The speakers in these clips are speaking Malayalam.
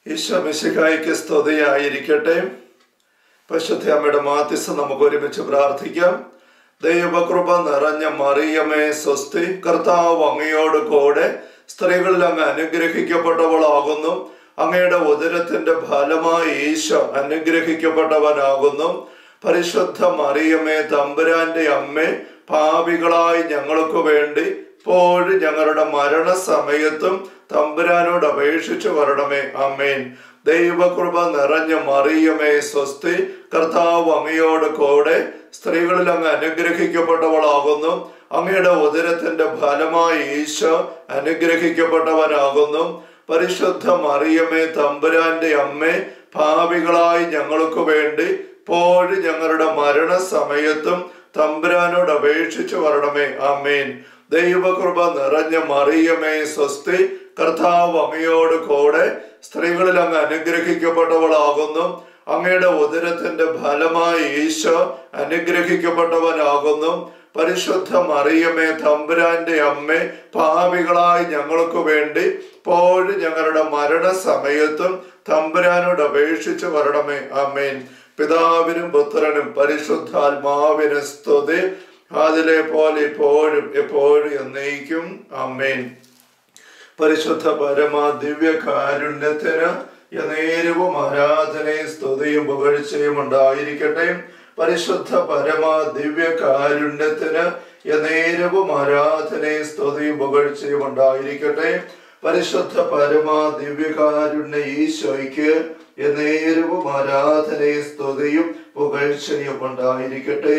ഈശോ മിശിഹായ്ക്ക് സ്തുതിയായിരിക്കട്ടെ. പരിശുദ്ധ അമ്മയുടെ മാധ്യസ്ഥം നമുക്ക് ഒരുമിച്ച് പ്രാർത്ഥിക്കാം. ദൈവകൃപ നിറഞ്ഞ മറിയമേ സ്വസ്തി, കർത്താവ് അങ്ങയോട് കൂടെ സ്ത്രീകളിൽ അങ്ങ് അനുഗ്രഹിക്കപ്പെട്ടവളാകുന്നു. അങ്ങയുടെ ഉദരത്തിന്റെ ഫലമായി ഈശോ അനുഗ്രഹിക്കപ്പെട്ടവനാകുന്നു. പരിശുദ്ധ മറിയമേ തമ്പുരാന്റെ അമ്മേ, പാപികളായി ഞങ്ങൾക്ക് വേണ്ടി ഇപ്പോഴും ഞങ്ങളുടെ മരണസമയത്തും തമ്പുരാനോട് അപേക്ഷിച്ചു വരണമേ. ആമേൻ. ദൈവകൃപ നിറഞ്ഞ മറിയമേ സ്വസ്തി, കർത്താവ് അങ്ങയോട് കൂടെ സ്ത്രീകളിൽ അങ്ങ് അനുഗ്രഹിക്കപ്പെട്ടവളാകുന്നു. അങ്ങയുടെ ഉദരത്തിന്റെ ഫലമായി ഈശോ അനുഗ്രഹിക്കപ്പെട്ടവനാകുന്നു. പരിശുദ്ധ മറിയമേ തമ്പുരാന്റെ അമ്മേ, പാപികളായി ഞങ്ങൾക്ക് വേണ്ടി ഇപ്പോഴും ഞങ്ങളുടെ മരണസമയത്തും തമ്പുരാനോട് അപേക്ഷിച്ചു വരണമേ. ആമേൻ. ദൈവകൃപ നിറഞ്ഞ മറിയമേ സ്വസ്തി, കർത്താവ് അങ്ങയോട് കൂടെ സ്ത്രീകളിൽ അങ്ങ് അനുഗ്രഹിക്കപ്പെട്ടവളാകുന്നു. അങ്ങയുടെ ഉദരത്തിന്റെ ഫലമായി ഈശോ അനുഗ്രഹിക്കപ്പെട്ടവനാകുന്നു. പരിശുദ്ധ മറിയമേ തമ്പുരാന്റെ അമ്മേ, പാപികളായി ഞങ്ങൾക്ക് വേണ്ടി ഇപ്പോഴും ഞങ്ങളുടെ മരണസമയത്തും തമ്പുരാനോട് അപേക്ഷിച്ചു വരണമേ. ആമേൻ. പിതാവിനും പുത്രനും പരിശുദ്ധാത്മാവിനും സ്തുതി, അതിലെ പോലെ ഇപ്പോഴും എപ്പോഴും എന്നേക്കും. ആമേൻ. പരിശുദ്ധ പരമ ദിവ്യ കാരുണ്യത്തിന് എന്നേരവും ആരാധനയും സ്തുതിയും പുകഴ്ചയും ഉണ്ടായിരിക്കട്ടെ. പരിശുദ്ധ പരമ ദിവ്യ കാരുണ്യത്തിന് എന്നേരവും ആരാധനയും സ്തുതിയും പുകഴ്ചയും ഉണ്ടായിരിക്കട്ടെ. പരിശുദ്ധ പരമ ദിവ്യകാരുണ്യ ഈശോയ്ക്ക് എന്നേരവും ആരാധനയും സ്തുതിയും പുകഴ്ചയും ഉണ്ടായിരിക്കട്ടെ.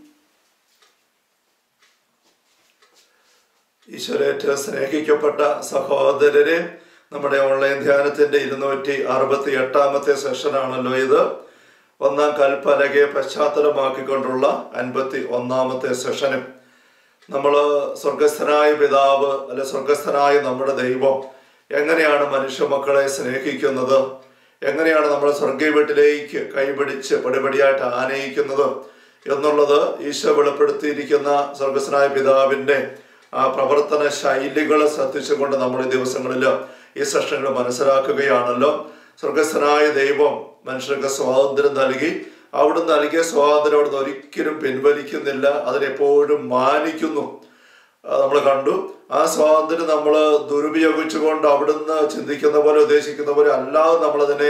ഈശ്വരേറ്റ സ്നേഹിക്കപ്പെട്ട സഹോദരരെ, നമ്മുടെ ഓൺലൈൻ ധ്യാനത്തിന്റെ 268ാമത്തെ സെഷനാണല്ലോ ഇത്. ഒന്നാം കൽപ്പലകയെ പശ്ചാത്തലമാക്കിക്കൊണ്ടുള്ള 51ാമത്തെ സെഷനും നമ്മൾ സ്വർഗസ്ഥനായ പിതാവ് അല്ലെ സ്വർഗസ്ഥനായ നമ്മുടെ ദൈവം എങ്ങനെയാണ് മനുഷ്യ മക്കളെ സ്നേഹിക്കുന്നത്, എങ്ങനെയാണ് നമ്മൾ സ്വർഗീയ വീട്ടിലേക്ക് കൈപിടിച്ച് പടിപടിയായിട്ട് ആനയിക്കുന്നത് എന്നുള്ളത് ഈശോ വെളിപ്പെടുത്തിയിരിക്കുന്ന സ്വർഗസ്ഥനായ പിതാവിന്റെ ആ പ്രവർത്തന ശൈലികൾ ശ്രദ്ധിച്ചുകൊണ്ട് നമ്മൾ ഈ ദിവസങ്ങളിൽ ഈ സെഷനുകൾ മനസ്സിലാക്കുകയാണല്ലോ. സ്വർഗസ്ഥനായ ദൈവം മനുഷ്യർക്ക് സ്വാതന്ത്ര്യം നൽകി. അവിടുന്ന് നൽകിയ സ്വാതന്ത്ര്യം അവിടുന്ന് ഒരിക്കലും പിൻവലിക്കുന്നില്ല, അതിനെപ്പോഴും മാനിക്കുന്നു. നമ്മൾ കണ്ടു. ആ സ്വാതന്ത്ര്യം നമ്മൾ ദുരുപയോഗിച്ചുകൊണ്ട് അവിടുന്ന് ചിന്തിക്കുന്ന പോലെ ഉദ്ദേശിക്കുന്ന പോലെ അല്ലാതെ നമ്മളതിനെ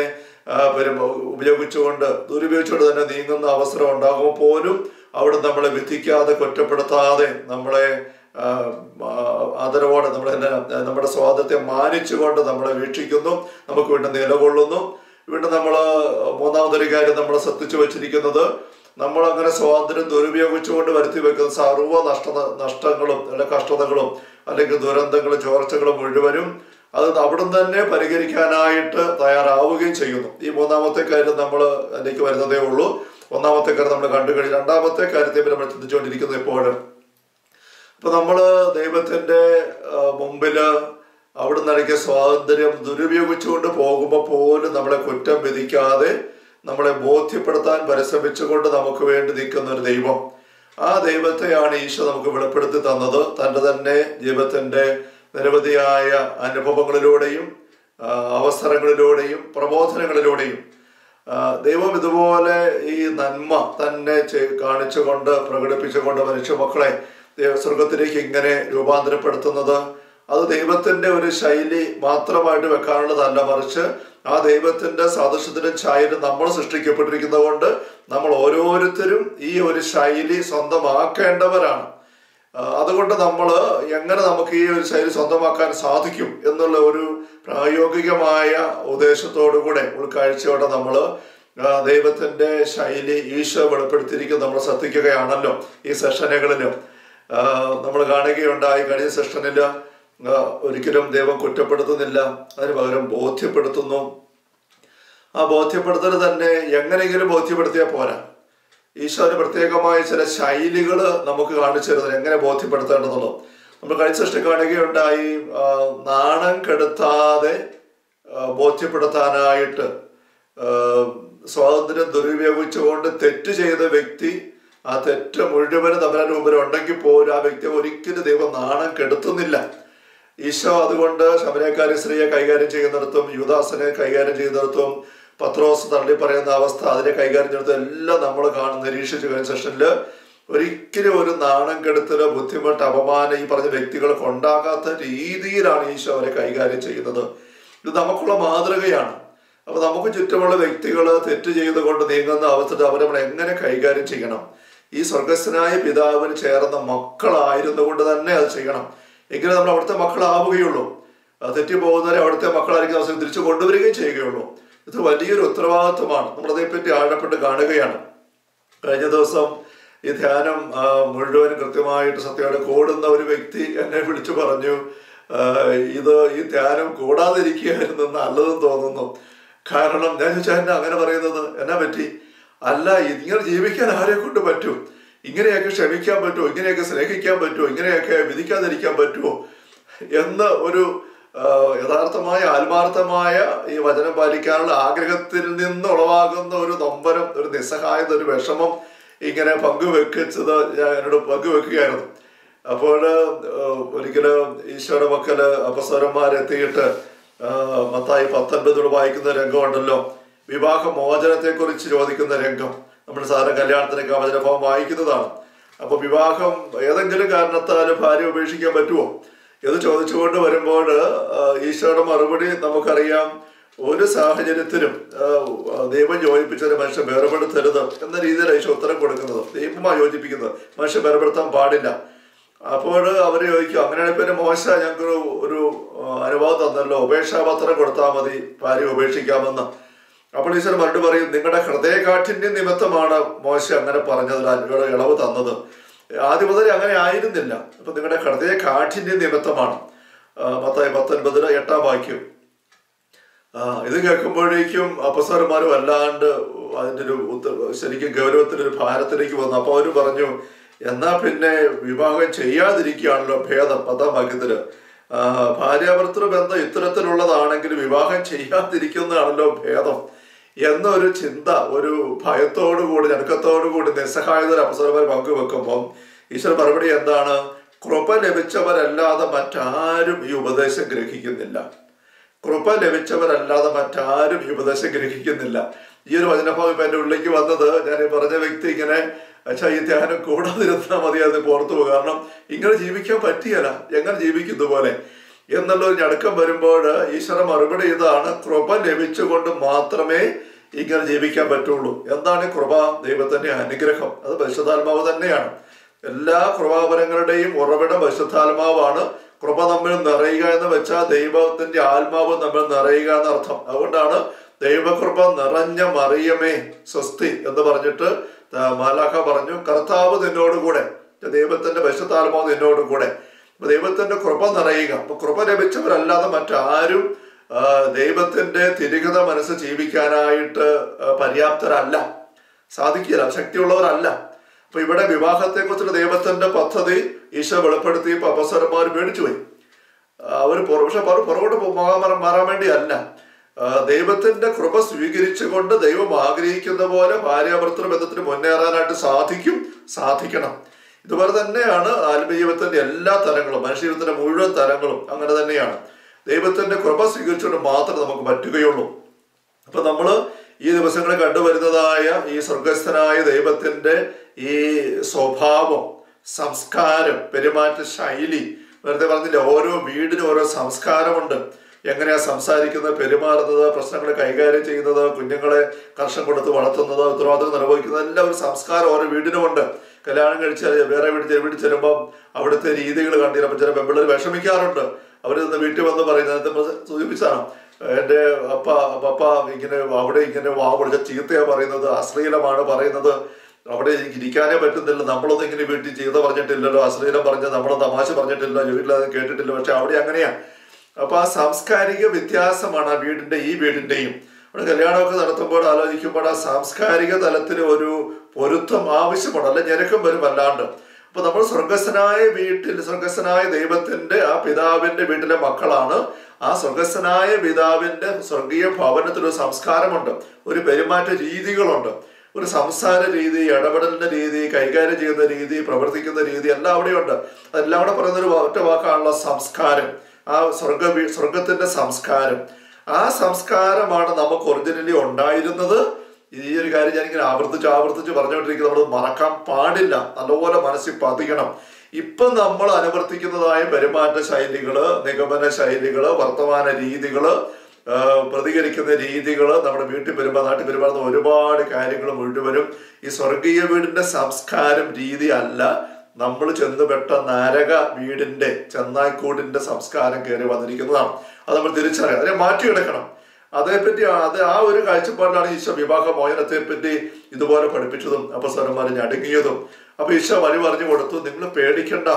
ദുരുപയോഗിച്ചുകൊണ്ട് തന്നെ നീങ്ങുന്ന അവസരം ഉണ്ടാകുമ്പോൾ പോലും അവിടുന്ന് നമ്മളെ വിധിക്കാതെ കുറ്റപ്പെടുത്താതെ നമ്മളെ ആദരവോടെ നമ്മുടെ സ്വാതന്ത്ര്യം മാനിച്ചുകൊണ്ട് നമ്മളെ വീക്ഷിക്കുന്നു, നമുക്ക് വീണ്ടും നിലകൊള്ളുന്നു. വീണ്ടും നമ്മൾ മൂന്നാമതൊരു കാര്യം നമ്മൾ ശ്രദ്ധിച്ചു വെച്ചിരിക്കുന്നത്, നമ്മൾ അങ്ങനെ സ്വാതന്ത്ര്യം ദുരുപയോഗിച്ചുകൊണ്ട് വരുത്തി വെക്കുന്ന സർവ്വ നഷ്ടങ്ങളും അല്ലെങ്കിൽ കഷ്ടതകളും അല്ലെങ്കിൽ ദുരന്തങ്ങളും ചോർച്ചകളും മുഴുവനും അത് അവിടുന്ന് തന്നെ പരിഹരിക്കാനായിട്ട് തയ്യാറാവുകയും ചെയ്യുന്നു. ഈ മൂന്നാമത്തെ കാര്യം നമ്മൾ അതിലേക്ക് വരുന്നതേ ഉള്ളൂ. ഒന്നാമത്തെ കാര്യം നമ്മൾ കണ്ടു കഴിഞ്ഞു. രണ്ടാമത്തെ കാര്യത്തെ നമ്മൾ ചിന്തിച്ചുകൊണ്ടിരിക്കുന്നത് എപ്പോഴും ഇപ്പൊ നമ്മള് ദൈവത്തിന്റെ മുമ്പില് അവിടെ നൽകിയ സ്വാതന്ത്ര്യം ദുരുപയോഗിച്ചുകൊണ്ട് പോകുമ്പോൾ പോലും നമ്മളെ കുറ്റം വിധിക്കാതെ നമ്മളെ ബോധ്യപ്പെടുത്താൻ പരിശ്രമിച്ചുകൊണ്ട് നമുക്ക് വേണ്ടി നിൽക്കുന്ന ഒരു ദൈവം. ആ ദൈവത്തെയാണ് ഈശോ നമുക്ക് വെളിപ്പെടുത്തി തന്നത്. തൻ്റെ തന്നെ ജീവിതത്തിന്റെ നിരവധിയായ അനുഭവങ്ങളിലൂടെയും അവസരങ്ങളിലൂടെയും പ്രബോധനങ്ങളിലൂടെയും ദൈവം ഇതുപോലെ ഈ നന്മ തന്നെ കാണിച്ചുകൊണ്ട് പ്രകടിപ്പിച്ചുകൊണ്ട് മനുഷ്യ മക്കളെ സ്വർഗത്തിലേക്ക് ഇങ്ങനെ രൂപാന്തരപ്പെടുത്തുന്നത് അത് ദൈവത്തിന്റെ ഒരു ശൈലി മാത്രമായിട്ട് വെക്കാനുള്ളതല്ല, മറിച്ച് ആ ദൈവത്തിന്റെ സാദൃശ്യത്തിനും ഛായയിലും നമ്മൾ സൃഷ്ടിക്കപ്പെട്ടിരിക്കുന്നത് കൊണ്ട് നമ്മൾ ഓരോരുത്തരും ഈ ഒരു ശൈലി സ്വന്തമാക്കേണ്ടവരാണ്. അതുകൊണ്ട് നമ്മൾ എങ്ങനെ നമുക്ക് ഈ ഒരു ശൈലി സ്വന്തമാക്കാൻ സാധിക്കും എന്നുള്ള ഒരു പ്രായോഗികമായ ഉദ്ദേശത്തോടു കൂടെ ഉൾക്കാഴ്ചയോടെ നമ്മൾ ദൈവത്തിന്റെ ശൈലി ഈശോ വെളിപ്പെടുത്തിയിരിക്കുന്നത് നമ്മൾ ശ്രദ്ധിക്കുകയാണല്ലോ. ഈ സെഷനുകളിലും നമ്മൾ കാണുകയുണ്ടായി. കഴിഞ്ഞ സെഷനിൽ ഒരിക്കലും ദൈവം കുറ്റപ്പെടുത്തുന്നില്ല, അതിന് പകരം ബോധ്യപ്പെടുത്തുന്നു. ആ ബോധ്യപ്പെടുത്തൽ തന്നെ എങ്ങനെയെങ്കിലും ബോധ്യപ്പെടുത്തിയാൽ പോരാ. ഈശോന് പ്രത്യേകമായ ചില ശൈലികൾ നമുക്ക് കാണിച്ചു തരുന്നത് എങ്ങനെ ബോധ്യപ്പെടുത്തേണ്ടതുള്ളൂ. നമ്മൾ കഴിഞ്ഞ സെഷൻ കാണുകയുണ്ടായി. നാണം കെടുത്താതെ ബോധ്യപ്പെടുത്താനായിട്ട് സ്വാതന്ത്ര്യം ദുരുപയോഗിച്ചുകൊണ്ട് തെറ്റ് ചെയ്ത വ്യക്തി, ആ തെറ്റ് മുഴുവനും തമ്പുരാന്റെ മുമ്പിൽ ഉണ്ടെങ്കിൽ പോലും ആ വ്യക്തിയെ ഒരിക്കലും ദൈവം നാണം കെടുത്തുന്നില്ല. ഈശോ അതുകൊണ്ട് ശമരക്കാരി സ്ത്രീയെ കൈകാര്യം ചെയ്യുന്നിടത്തും യൂദാസിനെ കൈകാര്യം ചെയ്യുന്നിടത്തും പത്രോസ് തള്ളി പറയുന്ന അവസ്ഥ അതിനെ കൈകാര്യം ചെയ്യുന്നിടത്തും എല്ലാം നമ്മൾ നിരീക്ഷിച്ചു കഴിഞ്ഞ സെഷനിൽ ഒരിക്കലും ഒരു നാണം കെടുത്തലോ ബുദ്ധിമുട്ട് അപമാനം ഈ പറഞ്ഞ വ്യക്തികൾക്ക് ഉണ്ടാകാത്ത രീതിയിലാണ് ഈശോ അവരെ കൈകാര്യം ചെയ്യുന്നത്. ഇത് നമുക്കുള്ള മാതൃകയാണ്. അപ്പൊ നമുക്ക് ചുറ്റുമുള്ള വ്യക്തികൾ തെറ്റ് ചെയ്തുകൊണ്ട് നീങ്ങുന്ന അവസ്ഥയിൽ അവരെ നമ്മൾ എങ്ങനെ കൈകാര്യം ചെയ്യണം? ഈ സ്വർഗസ്ഥനായ പിതാവിന് ചേർന്ന മക്കളായിരുന്നുകൊണ്ട് തന്നെ അത് ചെയ്യണം. എങ്കിലും നമ്മൾ അവിടുത്തെ മക്കളാവുകയുള്ളൂ. തെറ്റിപ്പോകുന്നവരെ അവിടുത്തെ മക്കളായിരിക്കും അവസരം തിരിച്ചു കൊണ്ടുവരികയും ചെയ്യുകയുള്ളൂ. ഇത് വലിയൊരു ഉത്തരവാദിത്വമാണ്. നമ്മളതേപ്പറ്റി ആഴപ്പെട്ട് കാണുകയാണ്. കഴിഞ്ഞ ദിവസം ഈ ധ്യാനം മുഴുവനും കൃത്യമായിട്ട് സത്യമായിട്ട് കൂടുന്ന ഒരു വ്യക്തി എന്നെ വിളിച്ചു പറഞ്ഞു, ഈ ധ്യാനം കൂടാതിരിക്കുകയായിരുന്നു നല്ലതെന്ന് തോന്നുന്നു. കാരണം ഞാൻ ചോദിച്ചാൽ എന്നെ അങ്ങനെ പറയുന്നത് എന്നാ പറ്റി? അല്ല, ഇങ്ങനെ ജീവിക്കാൻ ആരെ കൊണ്ട് പറ്റും? ഇങ്ങനെയൊക്കെ ക്ഷമിക്കാൻ പറ്റുമോ? ഇങ്ങനെയൊക്കെ സ്നേഹിക്കാൻ പറ്റുമോ? ഇങ്ങനെയൊക്കെ വിധിക്കാതിരിക്കാൻ പറ്റുമോ എന്ന് ഒരു യഥാർത്ഥമായ ആത്മാർത്ഥമായ ഈ വചനം പാലിക്കാനുള്ള ആഗ്രഹത്തിൽ നിന്ന് ഉളവാകുന്ന ഒരു നൊമ്പരം, ഒരു നിസ്സഹായത, ഒരു വിഷമം ഇങ്ങനെ പങ്കുവെച്ചത് ഞാൻ എന്നോട് പങ്കുവെക്കുകയായിരുന്നു. അപ്പോൾ ഒരിക്കലും ഈശോയുടെ മക്കള് അപ്പസ്വരന്മാരെത്തിയിട്ട് മത്തായി 19 വായിക്കുന്ന രംഗമുണ്ടല്ലോ, വിവാഹ മോചനത്തെ കുറിച്ച് ചോദിക്കുന്ന രംഗം. നമ്മൾ സാധാരണ കല്യാണത്തിനൊക്കെ വചനഭാവം വായിക്കുന്നതാണ്. അപ്പൊ വിവാഹം ഏതെങ്കിലും കാരണത്താൽ ഭാര്യ ഉപേക്ഷിക്കാൻ പറ്റുമോ എന്ന് ചോദിച്ചുകൊണ്ട് വരുമ്പോൾ ഈശോയുടെ മറുപടി നമുക്കറിയാം. ഒരു സാഹചര്യത്തിലും ദൈവം യോജിപ്പിച്ചൊരു മനുഷ്യൻ വേർപെടുത്തരുത് എന്ന രീതിയിൽ ഈശോ ഉത്തരം കൊടുക്കുന്നത്. ദൈവമായി യോജിപ്പിക്കുന്നത്, മനുഷ്യൻ വേർപെടുത്താൻ പാടില്ല. അപ്പോൾ അവര് ചോദിക്കും, അങ്ങനെയാണെങ്കിൽ പിന്നെ മോശ ഞങ്ങൾക്ക് ഒരു അനുഭവം തന്നല്ലോ, ഉപേക്ഷാപത്രം കൊടുത്താൽ മതി, ഭാര്യ ഉപേക്ഷിക്കാമെന്ന്. അപ്പോൾ ഈശ്വരൻ മറുപടി പറയും, നിങ്ങളുടെ ഹൃദയകാഠിന്യം നിമിത്തമാണ് മോശ അങ്ങനെ പറഞ്ഞതിൽ അതിനോട് ഇളവ് തന്നത്. ആദ്യം മുതൽ അങ്ങനെ ആയിരുന്നില്ല. അപ്പൊ നിങ്ങളുടെ ഹൃദയകാഠിന്യം നിമിത്തമാണ്. മത്തായി 19 8 വാക്യം. ഇത് കേൾക്കുമ്പോഴേക്കും അപ്പസ്വരന്മാർ വല്ലാണ്ട് അതിൻ്റെ ഒരു ശരിക്കും ഗൗരവത്തിലൊരു ഭാരത്തിലേക്ക് വന്നു. അപ്പൊ അവര് പറഞ്ഞു, എന്നാ പിന്നെ വിവാഹം ചെയ്യാതിരിക്കുകയാണല്ലോ ഭേദം. 10 വാക്യത്തില് ഭാര്യാഭർത്തൃ ബന്ധം ഇത്തരത്തിലുള്ളതാണെങ്കിൽ വിവാഹം ചെയ്യാതിരിക്കുന്നതാണല്ലോ ഭേദം എന്നൊരു ചിന്ത, ഒരു ഭയത്തോടുകൂടി ഞടുക്കത്തോടുകൂടി നിസ്സഹായത അപ്പസ്വരന്മാർ പങ്കുവെക്കുമ്പം ഈശ്വര മറുപടി എന്താണ്? കൃപ ലഭിച്ചവരല്ലാതെ മറ്റാരും ഈ ഉപദേശം ഗ്രഹിക്കുന്നില്ല. കൃപ ലഭിച്ചവരല്ലാതെ മറ്റാരും ഈ ഉപദേശം ഗ്രഹിക്കുന്നില്ല. ഈ ഒരു വചനഭാവം ഇപ്പൊ എൻ്റെ ഉള്ളിലേക്ക് വന്നത്, ഞാൻ ഈ പറഞ്ഞ വ്യക്തി ഇങ്ങനെ ഈ ധ്യാനം കൂടാതിരുന്നാൽ മതി, അത് പുറത്തു പോകും. കാരണം ഇങ്ങനെ ജീവിക്കാൻ പറ്റിയല്ല, എങ്ങനെ ജീവിക്കുന്ന പോലെ എന്നുള്ളൊരു ഞടുക്കം വരുമ്പോൾ ഈശ്വര മറുപടി ഇതാണ്, കൃപ ലഭിച്ചുകൊണ്ട് മാത്രമേ ഇങ്ങനെ ജീവിക്കാൻ പറ്റുള്ളൂ. എന്താണ് കൃപ? ദൈവത്തിന്റെ അനുഗ്രഹം. അത് പരിശുദ്ധാത്മാവ് തന്നെയാണ്. എല്ലാ കൃപാവരങ്ങളുടെയും ഉറവിടം പരിശുദ്ധാത്മാവാണ്. കൃപ നമ്മൾ നിറയുക എന്ന് വെച്ചാൽ ദൈവത്തിന്റെ ആത്മാവ് നമ്മൾ നിറയുക എന്നർത്ഥം. അതുകൊണ്ടാണ് ദൈവകൃപ നിറഞ്ഞ മറിയമേ സ്വസ്തി എന്ന് പറഞ്ഞിട്ട് മാലാഖ പറഞ്ഞു, കർത്താവ് നിന്നോടുകൂടെ, ദൈവത്തിന്റെ പരിശുദ്ധാത്മാവ് നിന്നോടുകൂടെ. അപ്പൊ ദൈവത്തിന്റെ കൃപ നിറയുക. അപ്പൊ കൃപ ലഭിച്ചവരല്ലാതെ മറ്റാരും ദൈവത്തിന്റെ തിരികത മനസ്സ് ജീവിക്കാനായിട്ട് പര്യാപ്തരല്ല, സാധിക്കില്ല, ശക്തിയുള്ളവരല്ല. അപ്പൊ ഇവിടെ വിവാഹത്തെ കുറിച്ചുള്ള ദൈവത്തിന്റെ പദ്ധതി ഈശോ വെളിപ്പെടുത്തിയപ്പോൾ അപ്പസ്വരന്മാർ പേടിച്ചു പോയി. അവർ പക്ഷെ പുറകോട്ട് മാറാൻ വേണ്ടിയല്ല, ദൈവത്തിന്റെ കൃപ സ്വീകരിച്ചുകൊണ്ട് ദൈവം ആഗ്രഹിക്കുന്ന പോലെ ഭാര്യാഭർത്തൃ ബന്ധത്തിന് മുന്നേറാനായിട്ട് സാധിക്കണം. ഇതുപോലെ തന്നെയാണ് ആത്മീയത്തിന്റെ എല്ലാ തലങ്ങളും, മനുഷ്യജീവിതത്തിന്റെ മുഴുവൻ തലങ്ങളും അങ്ങനെ തന്നെയാണ്. ദൈവത്തിന്റെ കൃപ സ്വീകരിച്ചുകൊണ്ട് മാത്രമേ നമുക്ക് പറ്റുകയുള്ളൂ. അപ്പൊ നമ്മള് ഈ ദിവസങ്ങളിൽ കണ്ടുവരുന്നതായ ഈ സ്വർഗസ്ഥനായ ദൈവത്തിന്റെ ഈ സ്വഭാവം, സംസ്കാരം, പെരുമാറ്റ ശൈലി, നേരത്തെ പറഞ്ഞില്ല, ഓരോ വീടിനും ഓരോ സംസ്കാരമുണ്ട്. എങ്ങനെയാ സംസാരിക്കുന്നത്, പെരുമാറുന്നത്, പ്രശ്നങ്ങൾ കൈകാര്യം ചെയ്യുന്നത്, കുഞ്ഞുങ്ങളെ കർഷം കൊടുത്ത് വളർത്തുന്നത്, ഉത്തരവാദിത്വം നിർവഹിക്കുന്നത്, എല്ലാം ഒരു സംസ്കാരം ഓരോ വീടിനുമുണ്ട്. കല്യാണം കഴിച്ച് വേറെ വീട്ടിൽ ചെല്ലുമ്പം അവിടുത്തെ രീതികൾ കണ്ടിരുമ്പോൾ ചില പെമ്പിള്ളേർ വിഷമിക്കാറുണ്ട്. അവർ വീട്ടിൽ വന്ന് പറയുന്നത് സൂചിപ്പിച്ചാണ്, എൻ്റെ പപ്പ ഇങ്ങനെ അവിടെ ഇങ്ങനെ വാ വിളിച്ച ചീത്തയാ പറയുന്നത്, അശ്ലീലമാണ് പറയുന്നത്, അവിടെ എനിക്ക് ഇരിക്കാനേ പറ്റുന്നില്ല, നമ്മളൊന്നും ഇങ്ങനെ വീട്ടിൽ ചീത്ത പറഞ്ഞിട്ടില്ലല്ലോ, അശ്ലീലം പറഞ്ഞ് നമ്മളൊന്നും തമാശ പറഞ്ഞിട്ടില്ല, വീട്ടിലത് കേട്ടിട്ടില്ല. പക്ഷെ അവിടെ അങ്ങനെയാ. അപ്പൊ ആ സാംസ്കാരിക വ്യത്യാസമാണ് ആ ഈ വീടിന്റെയും. അവിടെ കല്യാണമൊക്കെ നടത്തുമ്പോൾ ആലോചിക്കുമ്പോൾ ആ സാംസ്കാരിക തലത്തിൽ ഒരു പൊരുത്തം ആവശ്യമാണ്, അല്ല ഞെരുക്കം വരും അല്ലാണ്ട്. അപ്പൊ നമ്മൾ സ്വർഗസ്ഥനായ വീട്ടിൽ, സ്വർഗസ്ഥനായ ദൈവത്തിന്റെ ആ പിതാവിന്റെ വീട്ടിലെ മക്കളാണ്. ആ സ്വർഗസ്ഥനായ പിതാവിന്റെ സ്വർഗീയ ഭവനത്തിലൊരു സംസ്കാരമുണ്ട്, ഒരു പെരുമാറ്റ രീതികളുണ്ട്, ഒരു സംസാര രീതി, ഇടപെടലിന്റെ രീതി, കൈകാര്യം ചെയ്യുന്ന രീതി, പ്രവർത്തിക്കുന്ന രീതി എല്ലാം അവിടെയുണ്ട്. അതെല്ലാം കൂടെ പറയുന്നൊരു ഒറ്റ വാക്കാണുള്ള സംസ്കാരം. ആ സ്വർഗത്തിന്റെ സംസ്കാരം. ആ സംസ്കാരമാണ് നമുക്ക് ഒറിജിനലി ഉണ്ടായിരുന്നത്. ഈ ഒരു കാര്യം ഞാനിങ്ങനെ ആവർത്തിച്ച് പറഞ്ഞുകൊണ്ടിരിക്കുന്നത് നമ്മൾ മറക്കാൻ പാടില്ല, നല്ലപോലെ മനസ്സിൽ പതിയണം. ഇപ്പം നമ്മൾ അനുവർത്തിക്കുന്നതായ പെരുമാറ്റ ശൈലികള്, നിഗമന ശൈലികള്, വർത്തമാന രീതികള്, പ്രതികരിക്കുന്ന രീതികള്, നമ്മുടെ വീട്ടിൽ നാട്ടിൽ പെരുമാറുന്ന ഒരുപാട് കാര്യങ്ങൾ മുഴുവനും ഈ സ്വർഗീയ വീടിന്റെ സംസ്കാരം രീതി അല്ല. നമ്മൾ ചെന്നുപെട്ട നരക വീടിന്റെ ചെന്നായ്ക്കൂടിന്റെ സംസ്കാരം കയറി വന്നിരിക്കുന്നതാണ്. അത് നമ്മൾ തിരിച്ചറിയാം, അതിനെ മാറ്റിയെടുക്കണം. അതേപ്പറ്റി ആ ഒരു കാഴ്ചപ്പാടിലാണ് ഈശോ വിവാഹ മോചനത്തെ പറ്റി ഇതുപോലെ പഠിപ്പിച്ചതും അപ്പസ്തലന്മാരെ ഞടുങ്ങിയതും. അപ്പൊ ഈശോ വഴി പറഞ്ഞു കൊടുത്തു, നിങ്ങൾ പേടിക്കണ്ട,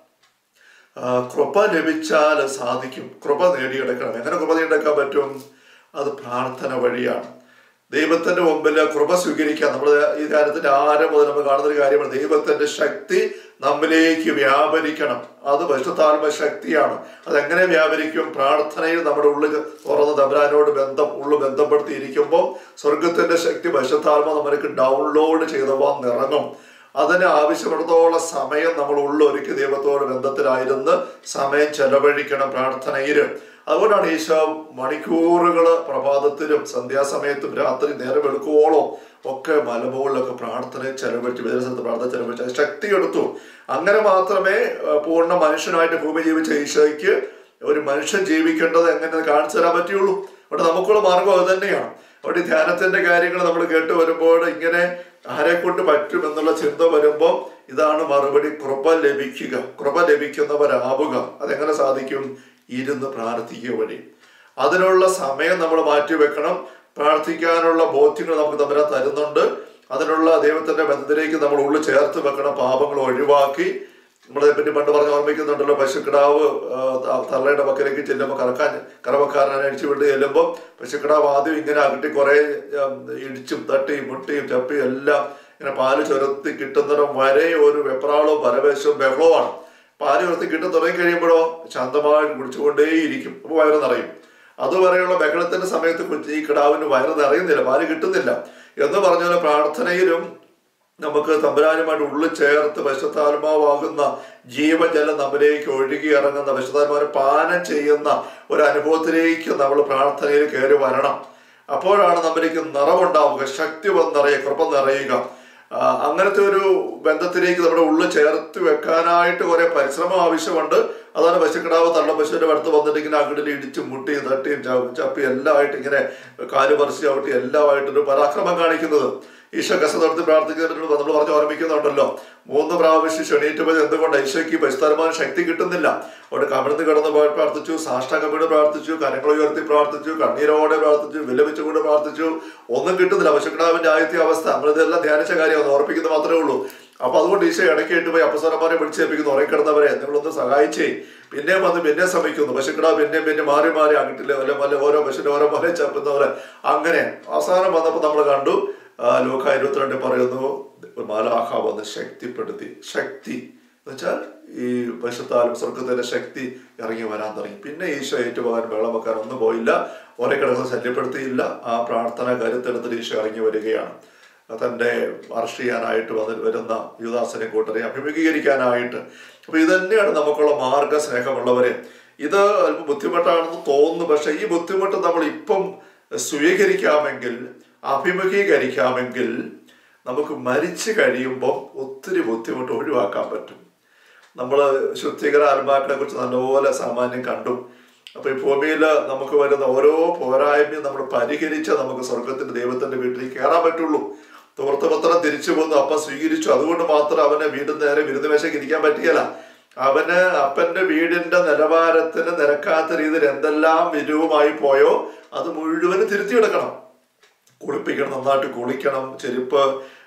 കൃപ ലഭിച്ചാൽ സാധിക്കും. കൃപ നേടിയെടുക്കണം. എങ്ങനെ കൃപ നേടിയെടുക്കാൻ പറ്റും? അത് പ്രാർത്ഥന വഴിയാണ്. ദൈവത്തിന്റെ മുമ്പിൽ കൃപ സ്വീകരിക്കാൻ. നമ്മൾ ഈ കാര്യത്തിന്റെ ആരം മുതൽ നമ്മൾ കാണുന്ന ഒരു കാര്യമാണ്, ദൈവത്തിന്റെ ശക്തി നമ്മിലേക്ക് വ്യാപരിക്കണം. അത് പരിശുദ്ധാത്മ ശക്തിയാണ്. അതെങ്ങനെ വ്യാപരിക്കും? പ്രാർത്ഥനയിൽ നമ്മുടെ ഉള്ളിൽ തുറന്ന് തമ്പുരാനോട് ബന്ധപ്പെടുത്തിയിരിക്കുമ്പോൾ സ്വർഗത്തിന്റെ ശക്തി പരിശുദ്ധാത്മ നമ്മൾക്ക് ഡൗൺലോഡ് ചെയ്തപ്പോൾ നിറങ്ങും. അതിന് ആവശ്യപ്പെടുത്തോളം സമയം നമ്മൾ ഉള്ളൊരുക്കി ദൈവത്തോട് ബന്ധത്തിലായിരുന്ന് സമയം ചെലവഴിക്കണം പ്രാർത്ഥനയിൽ. അതുകൊണ്ടാണ് ഈശോ മണിക്കൂറുകൾ പ്രഭാതത്തിലും സന്ധ്യാസമയത്തും രാത്രി നേരം വെളുക്കുവോളം ഒക്കെ മലമുകളിലൊക്കെ പ്രാർത്ഥന ചെലവഴിച്ച്, വിദേശ സ്ഥലത്ത് പ്രാർത്ഥന ചെലവഴിച്ച് അത് ശക്തി എടുത്തു. അങ്ങനെ മാത്രമേ പൂർണ്ണ മനുഷ്യനായിട്ട് ഭൂമി ജീവിച്ച ഈശോയ്ക്ക് ഒരു മനുഷ്യൻ ജീവിക്കേണ്ടത് എങ്ങനെ കാണിച്ചു തരാൻ പറ്റുള്ളൂ. അവിടെ നമുക്കുള്ള മാർഗം അത് തന്നെയാണ്. അവിടെ ധ്യാനത്തിന്റെ കാര്യങ്ങൾ നമ്മൾ കേട്ട് വരുമ്പോൾ ഇങ്ങനെ ആരെ കൊണ്ട് പറ്റും എന്നുള്ള ചിന്ത വരുമ്പോൾ ഇതാണ് മറുപടി: കൃപ ലഭിക്കുക, കൃപ ലഭിക്കുന്നവരാവുക. അതെങ്ങനെ സാധിക്കും? ഇരുന്ന് പ്രാർത്ഥിക്കുക വഴി. അതിനുള്ള സമയം നമ്മൾ മാറ്റിവെക്കണം. പ്രാർത്ഥിക്കാനുള്ള ബോധ്യങ്ങൾ നമുക്ക് തമ്പുരാൻ തരുന്നുണ്ട്. അതിനുള്ള ദൈവത്തിന്റെ ബന്ധത്തിലേക്ക് നമ്മൾ ഉള്ളിൽ ചേർത്ത് വെക്കണം. പാപങ്ങൾ ഒഴിവാക്കി, നമ്മളെപ്പറ്റി പണ്ട് പറഞ്ഞ് ഓർമ്മിക്കുന്നുണ്ടല്ലോ, പശുക്കിടാവ് തള്ളയുടെ പക്കലേക്ക് ചെല്ലുമ്പോൾ കറവക്കാരനെ അഴിച്ചു വിട്ട് ചെല്ലുമ്പോൾ പശുക്കിടാവ് ആദ്യം ഇങ്ങനെ അകട്ടി കുറെ ഇടിച്ചും തട്ടിയും മുട്ടിയും ചപ്പിയും എല്ലാം ഇങ്ങനെ പാല് ചുരത്തി കിട്ടുന്നിടം വരെ ഒരു വെപ്രാളവും പരവേശവും ബഹളവുമാണ്. പാല് ചുരത്തി കിട്ടി തുടങ്ങി കഴിയുമ്പോഴോ ശാന്തമായിട്ട് കുടിച്ചുകൊണ്ടേയിരിക്കും. അപ്പോൾ വയറ് നിറയും. അതുവരെയുള്ള ബഹളത്തിന്റെ സമയത്ത് ഈ കിടാവിന് വയറ് നിറയുന്നില്ല, പാല് കിട്ടുന്നില്ല. എന്ന് പറഞ്ഞാൽ പ്രാർത്ഥനയിലും നമുക്ക് തമ്പുരാനുമായിട്ട് ഉള്ളിൽ ചേർത്ത് പരിശുദ്ധാത്മാവാകുന്ന ജീവജലം നമ്മിലേക്ക് ഒഴുകി ഇറങ്ങുന്ന, പരിശുദ്ധാത്മാവിനെ പാനം ചെയ്യുന്ന ഒരു അനുഭവത്തിലേക്ക് നമ്മൾ പ്രാർത്ഥനയിൽ കയറി വരണം. അപ്പോഴാണ് നമ്മിലേക്ക് നിറവുണ്ടാവുക, ശക്തി വന്നിറയുക, കൃപ നിറയുക. അങ്ങനത്തെ ഒരു ബന്ധത്തിലേക്ക് നമ്മുടെ ഉള്ളിൽ ചേർത്ത് വെക്കാനായിട്ട് കുറെ പരിശ്രമം ആവശ്യമുണ്ട്. അതാണ് പശുക്കിടാവ് തള്ള പശുവിന്റെ അടുത്ത് വന്നിട്ട് ഇങ്ങനെ അകിടിൽ ഇടിച്ചും മുട്ടിയും തട്ടിയും ചപ്പിയും എല്ലാമായിട്ട് ഇങ്ങനെ കാല് പറിച്ച് ചവിട്ടി എല്ലാമായിട്ടൊരു പരാക്രമം കാണിക്കുന്നത്. ഈശോ കസ നടത്തി പ്രാർത്ഥിക്കുന്നുണ്ട്. നമ്മൾ പറഞ്ഞ് ഓർമ്മിക്കുന്നുണ്ടല്ലോ, 3 പ്രാവശ്യം എണീറ്റ് പോയത് എന്തുകൊണ്ട്? ഈശോയ്ക്ക് പരിശുദ്ധാത്മാവിന് ശക്തി കിട്ടുന്നില്ല. അവിടെ കമിഴ്ന്ന് കിടന്ന് പോയി പ്രാർത്ഥിച്ചു, സാഷ്ടാംഗം വീട് പ്രാർത്ഥിച്ചു, കരങ്ങൾ ഉയർത്തി പ്രാർത്ഥിച്ചു, കണ്ണീരോടെ പ്രാർത്ഥിച്ചു, വിലപിച്ചുകൊണ്ട് പ്രാർത്ഥിച്ചു. ഒന്നും കിട്ടുന്നില്ല. പശുക്കിടാവിന്റെ ആദ്യത്തെ അവസ്ഥ നമ്മളിതെല്ലാം ധ്യാനിച്ച കാര്യം ഒന്ന് ഓർപ്പിക്കുന്നത് മാത്രമേ ഉള്ളൂ. അപ്പൊ അതുകൊണ്ട് ഈശോ ഇടയ്ക്കിട്ട് പോയി അപ്പസ്തലന്മാരെ വിളിച്ചേൽപ്പിക്കുന്നു, ഉറക്കിടന്നവരെ നിങ്ങളൊന്ന് സഹായിച്ചേ. പിന്നെയും വന്ന് പിന്നെ ശ്രമിക്കുന്നു. പശുക്കിടാവ് പിന്നെ മാറി അകിട്ടില്ല, വല്ല ഓരോ പശുവിന്റെ ഓരോ പോലെ ചപ്പുന്നവരെ. അങ്ങനെ അവസാനം വന്നപ്പോൾ നമ്മൾ കണ്ടു, ലൂക്കാ 22 പറയുന്നു, മാലാഖ വന്ന് ശക്തിപ്പെടുത്തി. ശക്തി എന്ന് വെച്ചാൽ ഈ പരിശുദ്ധാത്മ സ്വർഗത്തിന്റെ ശക്തി ഇറങ്ങി വരാൻ തുടങ്ങി. പിന്നെ ഈശോ ഏറ്റുപോകാൻ വെള്ളം വെക്കാൻ ഒന്നും പോയില്ല, ഒരേ കിടന്ന് ശല്യപ്പെടുത്തിയില്ല. ആ പ്രാർത്ഥന കരുത്തെടുത്തിട്ട് ഈശോ ഇറങ്ങി വരികയാണ്. തൻ്റെ അറസ്റ്റ് ചെയ്യാനായിട്ട് വരുന്ന യുദാസിനെ കൂട്ടരെ അഭിമുഖീകരിക്കാനായിട്ട്. അപ്പൊ ഇത് തന്നെയാണ് നമുക്കുള്ള മാർഗ സ്നേഹമുള്ളവരെ. ഇത് അല്പം ബുദ്ധിമുട്ടാണെന്ന് തോന്നുന്നു. പക്ഷെ ഈ ബുദ്ധിമുട്ട് നമ്മൾ ഇപ്പം സ്വീകരിക്കാമെങ്കിൽ, അഭിമുഖീകരിക്കാമെങ്കിൽ നമുക്ക് മരിച്ചു കഴിയുമ്പോൾ ഒത്തിരി ബുദ്ധിമുട്ട് ഒഴിവാക്കാൻ പറ്റും. നമ്മൾ ശുദ്ധീകര ആത്മാക്കളെ കുറിച്ച് നല്ലപോലെ സാമാന്യം കണ്ടു. അപ്പൊ ഈ ഭൂമിയിൽ നമുക്ക് വരുന്ന ഓരോ പോരായ്മയും നമ്മൾ പരിഹരിച്ച് നമുക്ക് സ്വർഗത്തിന്റെ ദൈവത്തിന്റെ വീട്ടിലേക്ക് കയറാൻ പറ്റുള്ളൂ. തുവർത്തപത്രം തിരിച്ചു പോന്നു, അപ്പം സ്വീകരിച്ചു. അതുകൊണ്ട് മാത്രം അവന് വീടിന് നേരെ വിരുന്നുമേശയ്ക്ക് ഇരിക്കാൻ പറ്റുകയില്ല. അവന് അപ്പന്റെ വീടിന്റെ നിലവാരത്തിന് നിരക്കാത്ത രീതിയിൽ എന്തെല്ലാം വിരൂപമായി പോയോ അത് മുഴുവനും തിരുത്തിയെടുക്കണം. കുളിപ്പിക്കണം, നന്നായിട്ട് കുളിക്കണം, ചെരുപ്പ്,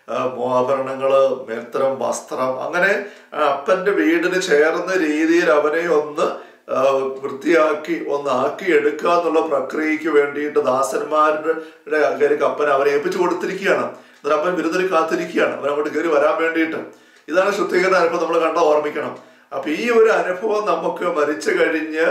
ആഭരണങ്ങള്, മേത്രം, വസ്ത്രം, അങ്ങനെ അപ്പന്റെ വീടിന് ചേർന്ന രീതിയിൽ അവനെ ഒന്ന് വൃത്തിയാക്കി ആക്കി എടുക്കുക എന്നുള്ള പ്രക്രിയക്ക് വേണ്ടിയിട്ട് ദാസന്മാരുടെ കയറിക്ക് അപ്പൻ അവരെ ഏൽപ്പിച്ചു കൊടുത്തിരിക്കുകയാണ്. എന്നിട്ട് അപ്പൻ വിരുദ്ധന് കാത്തിരിക്കുകയാണ് അവരങ്ങോട്ട് കയറി വരാൻ വേണ്ടിയിട്ട്. ഇതാണ് ശുദ്ധീകരണ അനുഭവം നമ്മൾ കണ്ട ഓർമ്മിക്കണം. അപ്പൊ ഈ ഒരു അനുഭവം നമുക്ക് മരിച്ചു കഴിഞ്ഞ്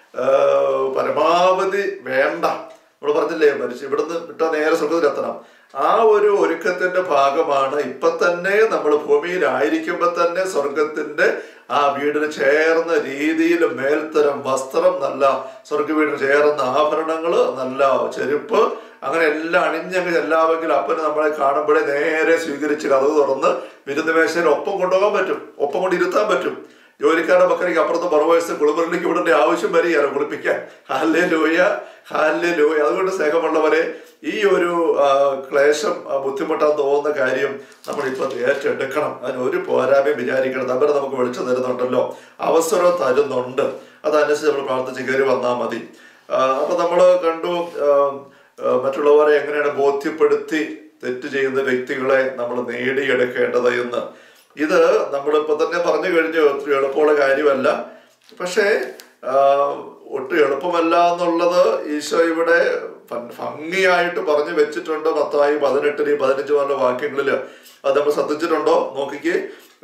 പരമാവധി വേണ്ട. നമ്മൾ പറഞ്ഞില്ലേ, മരിച്ചു ഇവിടുന്ന് വിട്ടാൽ നേരെ സ്വർഗത്തിലെത്തണം. ആ ഒരു ഒരുക്കത്തിന്റെ ഭാഗമാണ് ഇപ്പൊ തന്നെ നമ്മൾ ഭൂമിയിലായിരിക്കുമ്പോ തന്നെ സ്വർഗത്തിന്റെ ആ വീടിന് ചേർന്ന രീതിയിൽ മേൽത്തരം വസ്ത്രം, നല്ല സ്വർഗവീടിന് ചേർന്ന ആഭരണങ്ങള്, നല്ല ചെരുപ്പ്, അങ്ങനെ എല്ലാം അണിഞ്ഞങ്ങ് ചെല്ലാമെങ്കിൽ അപ്പന് നമ്മളെ കാണുമ്പോഴേ നേരെ സ്വീകരിച്ച് കതക് തുറന്ന് വിരുന്ന് മേശയിൽ ഒപ്പം കൊണ്ടുപോകാൻ പറ്റും, ഒപ്പം കൊണ്ട് ഇരുത്താൻ പറ്റും. ജോലിക്കാരുടെ മക്കൾക്ക് അപ്പുറത്ത് പുറവയസ് കുളിമുറിലേക്ക് വിടേണ്ട ആവശ്യം വരികയാണ് കുളിപ്പിക്കാൻ. Hallelujah, hallelujah. അതുകൊണ്ട് സ്നേഹമുള്ളവരെ, ഈ ഒരു ക്ലേശം ബുദ്ധിമുട്ടാന്ന് തോന്നുന്ന കാര്യം നമ്മളിപ്പോൾ ഏറ്റെടുക്കണം. അതിന് ഒരു പോരായ്മയും വിചാരിക്കണം. അവരെ നമുക്ക് വിളിച്ചു തരുന്നുണ്ടല്ലോ, അവസരം തരുന്നുണ്ട്, അതനുസരിച്ച് നമ്മൾ പ്രാർത്ഥിച്ച് കയറി വന്നാൽ മതി. അപ്പൊ നമ്മൾ കണ്ടു മറ്റുള്ളവരെ എങ്ങനെയാണ് ബോധ്യപ്പെടുത്തി തെറ്റ് ചെയ്യുന്ന വ്യക്തികളെ നമ്മൾ നേടിയെടുക്കേണ്ടത് എന്ന്. ഇത് നമ്മളിപ്പോൾ തന്നെ പറഞ്ഞു കഴിഞ്ഞു, ഒത്തിരി എളുപ്പമുള്ള കാര്യമല്ല. പക്ഷേ ഒട്ടും എളുപ്പമല്ല എന്നുള്ളത് ഈശോ ഇവിടെ ഭംഗിയായിട്ട് പറഞ്ഞു വെച്ചിട്ടുണ്ട്. മത്തായി 18 15 വാക്യങ്ങളിൽ അത് നമ്മൾ ശ്രദ്ധിച്ചിട്ടുണ്ടോ? നോക്കിക്കേ,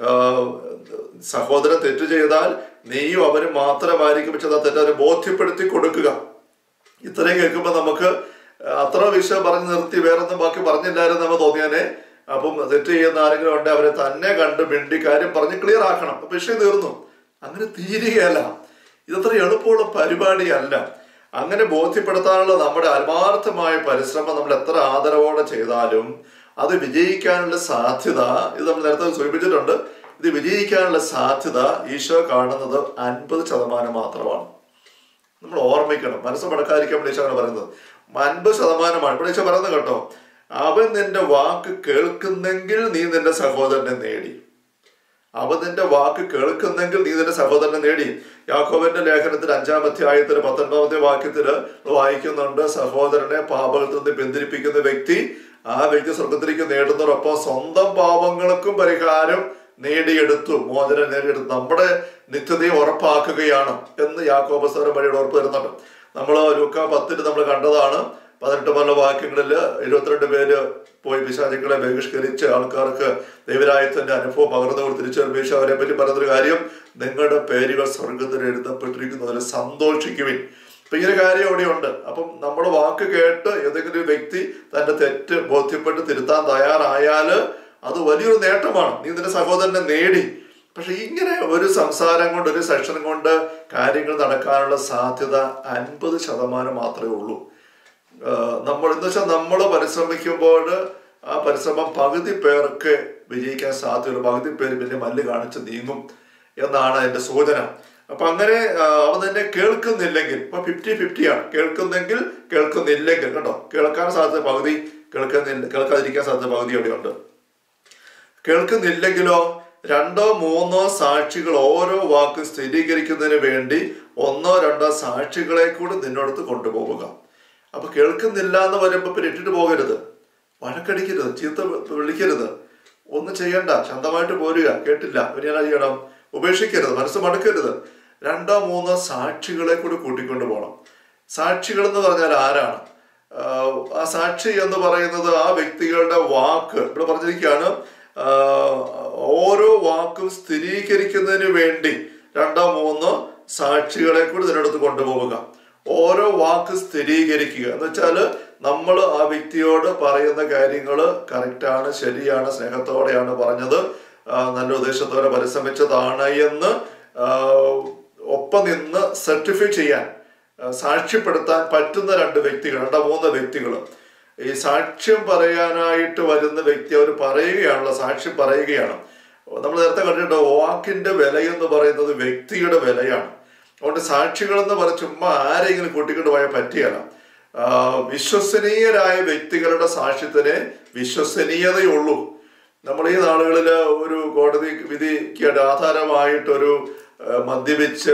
സഹോദരൻ തെറ്റ് ചെയ്താൽ നീയും അവനും മാത്രമായിരിക്കും ചെയ്താൽ തെറ്റ് അവരെ ബോധ്യപ്പെടുത്തി കൊടുക്കുക. ഇത്രയും കേൾക്കുമ്പോൾ നമുക്ക് അത്ര വിഷയം പറഞ്ഞു നിർത്തി വേറൊന്നും ബാക്കി പറഞ്ഞില്ലായിരുന്നു നമ്മൾ തോന്നിയാനെ. അപ്പം തെറ്റ് ചെയ്യുന്ന ആരെങ്കിലും ഉണ്ടെങ്കിൽ അവരെ തന്നെ കണ്ട് മിണ്ടി കാര്യം പറഞ്ഞ് ക്ലിയർ ആക്കണം. അപ്പൊ വിഷയം തീർന്നു. അങ്ങനെ തീരുകയല്ല. ഇതത്ര എളുപ്പമുള്ള പരിപാടിയല്ല. അങ്ങനെ ബോധ്യപ്പെടുത്താനുള്ള നമ്മുടെ ആത്മാർത്ഥമായ പരിശ്രമം നമ്മൾ എത്ര ആദരവോടെ ചെയ്താലും അത് വിജയിക്കാനുള്ള സാധ്യത, ഇത് നമ്മൾ നേരത്തെ സൂചിപ്പിച്ചിട്ടുണ്ട്, ഇത് വിജയിക്കാനുള്ള സാധ്യത ഈശോ കാണുന്നത് 50% മാത്രമാണ്. നമ്മൾ ഓർമ്മിക്കണം, മനസ്സ് മടക്കാതിരിക്കാൻ വേണ്ടി ഈശോ അങ്ങനെ പറയുന്നത് 50%. ഇവിടെ ഈശോ പറയുന്നത് കേട്ടോ, അവൻ നിന്റെ വാക്ക് കേൾക്കുന്നെങ്കിൽ നീ നിന്റെ സഹോദരനെ നേടി. അവൻ നിന്റെ വാക്ക് കേൾക്കുന്നെങ്കിൽ നീ നിന്റെ സഹോദരനെ നേടി. യാക്കോബിന്റെ ലേഖനത്തിൽ 5-ാം അധ്യായത്തിൽ 19-ാമത്തെ വാക്യത്തില് വായിക്കുന്നുണ്ട്, സഹോദരനെ പാപത്തിൽ നിന്ന് പിന്തിരിപ്പിക്കുന്ന വ്യക്തി ആ വ്യക്തി സ്വർഗത്തിലേക്ക് നേടുന്നതോടൊപ്പം സ്വന്തം പാപങ്ങൾക്കും പരിഹാരം നേടിയെടുത്തു, മോചനം നേടിയെടുത്തു, നമ്മുടെ നിത്യതയെ ഉറപ്പാക്കുകയാണ് എന്ന് യാക്കോബ് സാറ് വഴിയുടെ ഉറപ്പ് തരുന്നുണ്ട്. നമ്മൾ ലൂക്കാ 10 നമ്മൾ കണ്ടതാണ്. 18 വാക്യങ്ങളിൽ 72 പേര് പോയി പിശാചുക്കളെ ബഹിഷ്കരിച്ച് ആൾക്കാർക്ക് ദൈവരായത്തിന്റെ അനുഭവം പകർന്നു കൊടുത്തിരിച്ചു. അവരെ പറ്റി പറഞ്ഞൊരു കാര്യം, നിങ്ങളുടെ പേരുകൾ സ്വർഗത്തിൽ എഴുതപ്പെട്ടിരിക്കുന്നതിൽ സന്തോഷിക്കുവിൻ. അപ്പൊ ഇങ്ങനെ കാര്യം അവിടെയുണ്ട്. അപ്പം നമ്മുടെ വാക്ക് കേട്ട് ഏതെങ്കിലും വ്യക്തി തന്റെ തെറ്റ് ബോധ്യപ്പെട്ട് തിരുത്താൻ തയ്യാറായാൽ അത് വലിയൊരു നേട്ടമാണ്. നീ നിന്റെ സഹോദരനെ നേടി. പക്ഷെ ഇങ്ങനെ ഒരു സംസാരം കൊണ്ട്, ഒരു സെഷൻ കൊണ്ട് കാര്യങ്ങൾ നടക്കാനുള്ള സാധ്യത 50% മാത്രമേ ഉള്ളൂ. നമ്മൾ എന്ന് വെച്ചാൽ നമ്മൾ പരിശ്രമിക്കുമ്പോൾ ആ പരിശ്രമം പകുതി പേർക്ക് വിജയിക്കാൻ സാധ്യതയുള്ളൂ, പകുതി പേര് പിന്നെ മല്ല് കാണിച്ച് നീങ്ങും എന്നാണ് അതിന്റെ സൂചന. അപ്പൊ അങ്ങനെ അവൻ തന്നെ കേൾക്കുന്നില്ലെങ്കിൽ, ഇപ്പൊ 50-50 കേൾക്കുന്നെങ്കിൽ കേൾക്കുന്നില്ലെങ്കിൽ, കേട്ടോ, കേൾക്കാൻ സാധ്യത പകുതി, കേൾക്കാതിരിക്കാൻ സാധ്യത പകുതി അവിടെയുണ്ട്. കേൾക്കുന്നില്ലെങ്കിലോ 2-3 സാക്ഷികൾ ഓരോ വാക്കും സ്ഥിരീകരിക്കുന്നതിന് വേണ്ടി 1-2 സാക്ഷികളെ കൂടി നിന്നോടത്ത് കൊണ്ടുപോവുക. അപ്പൊ കേൾക്കുന്നില്ല എന്ന് വരുമ്പോ പിന്നെ ഇട്ടിട്ട് പോകരുത്, വഴക്കടിക്കരുത്, ചീത്ത വിളിക്കരുത്, ഒന്നും ചെയ്യണ്ട, ശാന്തമായിട്ട് പോരുക. കേട്ടില്ല പിന്നെ ഞാൻ ചെയ്യണം, ഉപേക്ഷിക്കരുത്, മനസ്സ് മടക്കരുത്. 2-3 സാക്ഷികളെ കൂടി കൂട്ടിക്കൊണ്ടു പോകണം. സാക്ഷികൾ എന്ന് പറഞ്ഞാൽ ആരാണ്? ആ സാക്ഷി എന്ന് പറയുന്നത് ആ വ്യക്തികളുടെ വാക്ക്, ഇവിടെ പറഞ്ഞിരിക്കുകയാണ്, ഓരോ വാക്കും സ്ഥിരീകരിക്കുന്നതിന് വേണ്ടി 2-3 സാക്ഷികളെ കൂടി ഇതിനടുത്ത് കൊണ്ടുപോവുക. ഓരോ വാക്ക് സ്ഥിരീകരിക്കുക എന്ന് വെച്ചാല് നമ്മൾ ആ വ്യക്തിയോട് പറയുന്ന കാര്യങ്ങൾ കറക്റ്റാണ്, ശരിയാണ്, സ്നേഹത്തോടെയാണ് പറഞ്ഞത്, നല്ല ഉദ്ദേശത്തോടെ പരിശ്രമിച്ചതാണ് എന്ന് ഒപ്പം നിന്ന് സർട്ടിഫൈ ചെയ്യാൻ, സാക്ഷ്യപ്പെടുത്താൻ പറ്റുന്ന 2 വ്യക്തികൾ, 2-3 വ്യക്തികൾ. ഈ സാക്ഷ്യം പറയാനായിട്ട് വരുന്ന വ്യക്തി അവർ പറയുകയാണല്ലോ, സാക്ഷ്യം പറയുകയാണ്. നമ്മൾ നേരത്തെ കണ്ടിട്ടുണ്ട്, വാക്കിന്റെ വിലയെന്ന് പറയുന്നത് വ്യക്തിയുടെ വിലയാണ്. അതുകൊണ്ട് സാക്ഷികൾ എന്ന് പറഞ്ഞ ചുമ്മാ ആരെങ്കിലും കൂട്ടിക്കൊണ്ട് പോയാൽ പറ്റിയല്ല. വിശ്വസനീയരായ വ്യക്തികളുടെ സാക്ഷ്യത്തിന് വിശ്വസനീയതയുള്ളൂ. നമ്മൾ ഈ നാളുകളിൽ ഒരു കോടതി വിധിക്ക് ആധാരമായിട്ടൊരു മദ്യപിച്ച്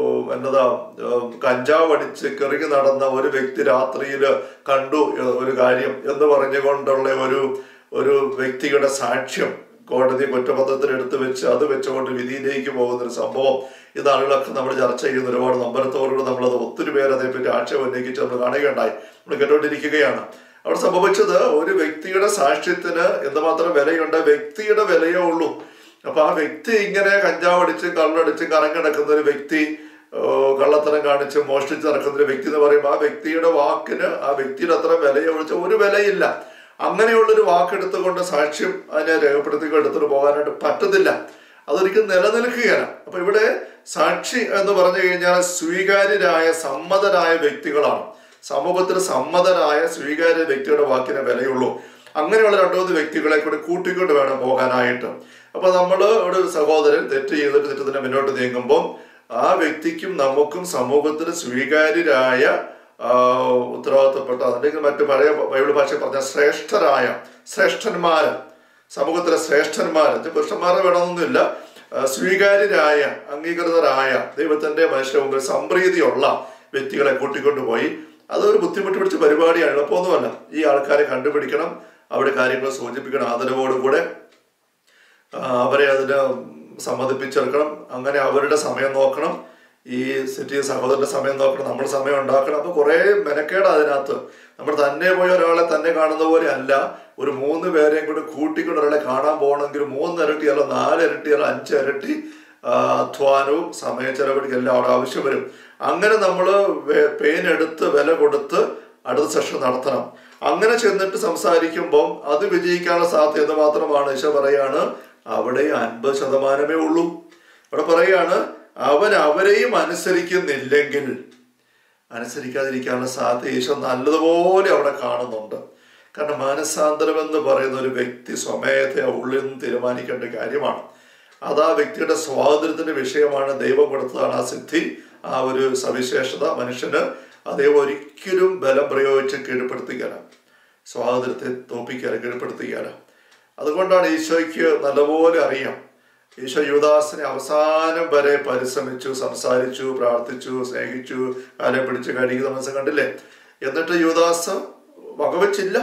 കഞ്ചാവ് അടിച്ച് കിറങ്ങി നടന്ന ഒരു വ്യക്തി രാത്രിയിൽ കണ്ടു ഒരു കാര്യം എന്ന് പറഞ്ഞുകൊണ്ടുള്ള ഒരു വ്യക്തിയുടെ സാക്ഷ്യം കോടതി കുറ്റപത്രത്തിൽ എടുത്തു വെച്ച് അത് വെച്ചുകൊണ്ട് വിധിയിലേക്ക് പോകുന്നൊരു സംഭവം ഈ നാളുകളൊക്കെ നമ്മൾ ചർച്ച ചെയ്യുന്ന ഒരുപാട് നമ്പരത്തോടുകൂടി നമ്മളത് ഒത്തിരി പേര് അതേപ്പറ്റി ആക്ഷേപം ഉന്നയിച്ച് നമ്മൾ കാണുകയുണ്ടായി, നമ്മൾ കേട്ടോണ്ടിരിക്കുകയാണ്. അവിടെ സംഭവിച്ചത് ഒരു വ്യക്തിയുടെ സാക്ഷ്യത്തിന് എന്തുമാത്രം വിലയുണ്ട്, വ്യക്തിയുടെ വിലയേ ഉള്ളൂ. അപ്പൊ ആ വ്യക്തി ഇങ്ങനെ കഞ്ചാവടിച്ച് കള്ളടിച്ച് കറങ്ങിടക്കുന്ന ഒരു വ്യക്തി, കള്ളത്തരം കാണിച്ച് മോഷ്ടിച്ച് നടക്കുന്ന ഒരു വ്യക്തി എന്ന് പറയുമ്പോൾ ആ വ്യക്തിയുടെ വാക്കിന് ആ വ്യക്തിയുടെ അത്ര വിലയെ ഒഴിച്ച ഒരു വിലയില്ല. അങ്ങനെയുള്ളൊരു വാക്കെടുത്തുകൊണ്ട് സാക്ഷ്യം അതിനെ രേഖപ്പെടുത്തി എടുത്തിട്ട് പോകാനായിട്ട് പറ്റത്തില്ല. അതൊരിക്കലും നിലനിൽക്കുകയാണ്. അപ്പൊ ഇവിടെ സാക്ഷി എന്ന് പറഞ്ഞു കഴിഞ്ഞാൽ സ്വീകാര്യരായ സമ്മതരായ വ്യക്തികളാണ്. സമൂഹത്തിൽ സമ്മതരായ സ്വീകാര്യ വ്യക്തിയുടെ വാക്കിനെ വിലയുള്ളൂ. അങ്ങനെയുള്ള 2-3 വ്യക്തികളെ കൂടി കൂട്ടിക്കൊണ്ട് വേണം പോകാനായിട്ട്. അപ്പൊ നമ്മൾ ഒരു സഹോദരൻ തെറ്റ് ചെയ്തിട്ട് തെറ്റത്തിന് മുന്നോട്ട് നീങ്ങുമ്പോൾ ആ വ്യക്തിക്കും നമുക്കും സമൂഹത്തിന് സ്വീകാര്യരായ ഉത്തരവാദിത്തപ്പെട്ട, അല്ലെങ്കിൽ മറ്റു പഴയ ബൈബിൾ ഭാഷ പറഞ്ഞ ശ്രേഷ്ഠന്മാര്, സമൂഹത്തിലെ ശ്രേഷ്ഠന്മാര്, പുരുഷന്മാരെ വേണമെന്നൊന്നുമില്ല, സ്വീകാര്യരായ അംഗീകൃതരായ ദൈവത്തിന്റെ മനുഷ്യ മുമ്പിൽ സംപ്രീതിയുള്ള വ്യക്തികളെ കൂട്ടിക്കൊണ്ടുപോയി. അതൊരു ബുദ്ധിമുട്ട് പിടിച്ച പരിപാടിയാണ്, എളുപ്പമൊന്നുമല്ല. ഈ ആൾക്കാരെ കണ്ടുപിടിക്കണം, അവിടെ കാര്യങ്ങൾ സൂചിപ്പിക്കണം, ആദരവോടുകൂടെ അവരെ അതിന് സമ്മതിപ്പിച്ചെടുക്കണം. അങ്ങനെ അവരുടെ സമയം നോക്കണം, ഈ സിറ്റി സഹോദരന്റെ സമയം നോക്കണം, നമ്മൾ സമയം ഉണ്ടാക്കണം. അപ്പൊ കുറെ മെനക്കേട് അതിനകത്ത്. നമ്മൾ തന്നെ പോയി ഒരാളെ തന്നെ കാണുന്ന പോലെ അല്ല, ഒരു 3 പേരെയും കൂടി കൂട്ടിക്കൊണ്ട് ഒരാളെ കാണാൻ പോകണമെങ്കിൽ 3 ഇരട്ടി അല്ല 4 ഇരട്ടി അല്ല 5 ഇരട്ടി അധ്വാനവും സമയ ചെലവഴിക്കും എല്ലാം അവിടെ ആവശ്യം വരും. അങ്ങനെ നമ്മൾ പേനെടുത്ത് വില കൊടുത്ത് അടുത്ത സെഷൻ നടത്തണം. അങ്ങനെ ചെന്നിട്ട് സംസാരിക്കുമ്പം അത് വിജയിക്കാനുള്ള സാധ്യത മാത്രമാണ്. ഈശോ പറയാണ് അവിടെ 50% ഉള്ളൂ. അവിടെ പറയാണ് അവരെയും അനുസരിക്കുന്നില്ലെങ്കിൽ അനുസരിക്കാതിരിക്കാനുള്ള സാധ്യത ഈശോ നല്ലതുപോലെ അവിടെ കാണുന്നുണ്ട്. കാരണം മാനസാന്തരം എന്ന് പറയുന്ന ഒരു വ്യക്തി സ്വമേധയാ ഉള്ളിൽ നിന്ന് തീരുമാനിക്കേണ്ട കാര്യമാണ്. അത് ആ വ്യക്തിയുടെ സ്വാതന്ത്ര്യത്തിന്റെ വിഷയമാണ്. ദൈവം കൊടുത്തതാണ് ആ സിദ്ധി, ആ ഒരു സവിശേഷത മനുഷ്യന്. ദൈവം ഒരിക്കലും ബലം പ്രയോഗിച്ച് കീഴ്പ്പെടുത്തിക്കാനും സ്വാതന്ത്ര്യത്തെ തോപ്പിക്കാനും കീഴ്പ്പെടുത്തിക്കാനും. അതുകൊണ്ടാണ് ഈശോയ്ക്ക് നല്ലപോലെ അറിയാം. ഈശോ യൂദാസിനെ അവസാനം വരെ പരിശ്രമിച്ചു, സംസാരിച്ചു, പ്രാർത്ഥിച്ചു, സ്നേഹിച്ചു, കാലം പിടിച്ച് കഴുകിയ മനസ്സ് കണ്ടില്ലേ. എന്നിട്ട് യൂദാസ് വകവച്ചില്ല.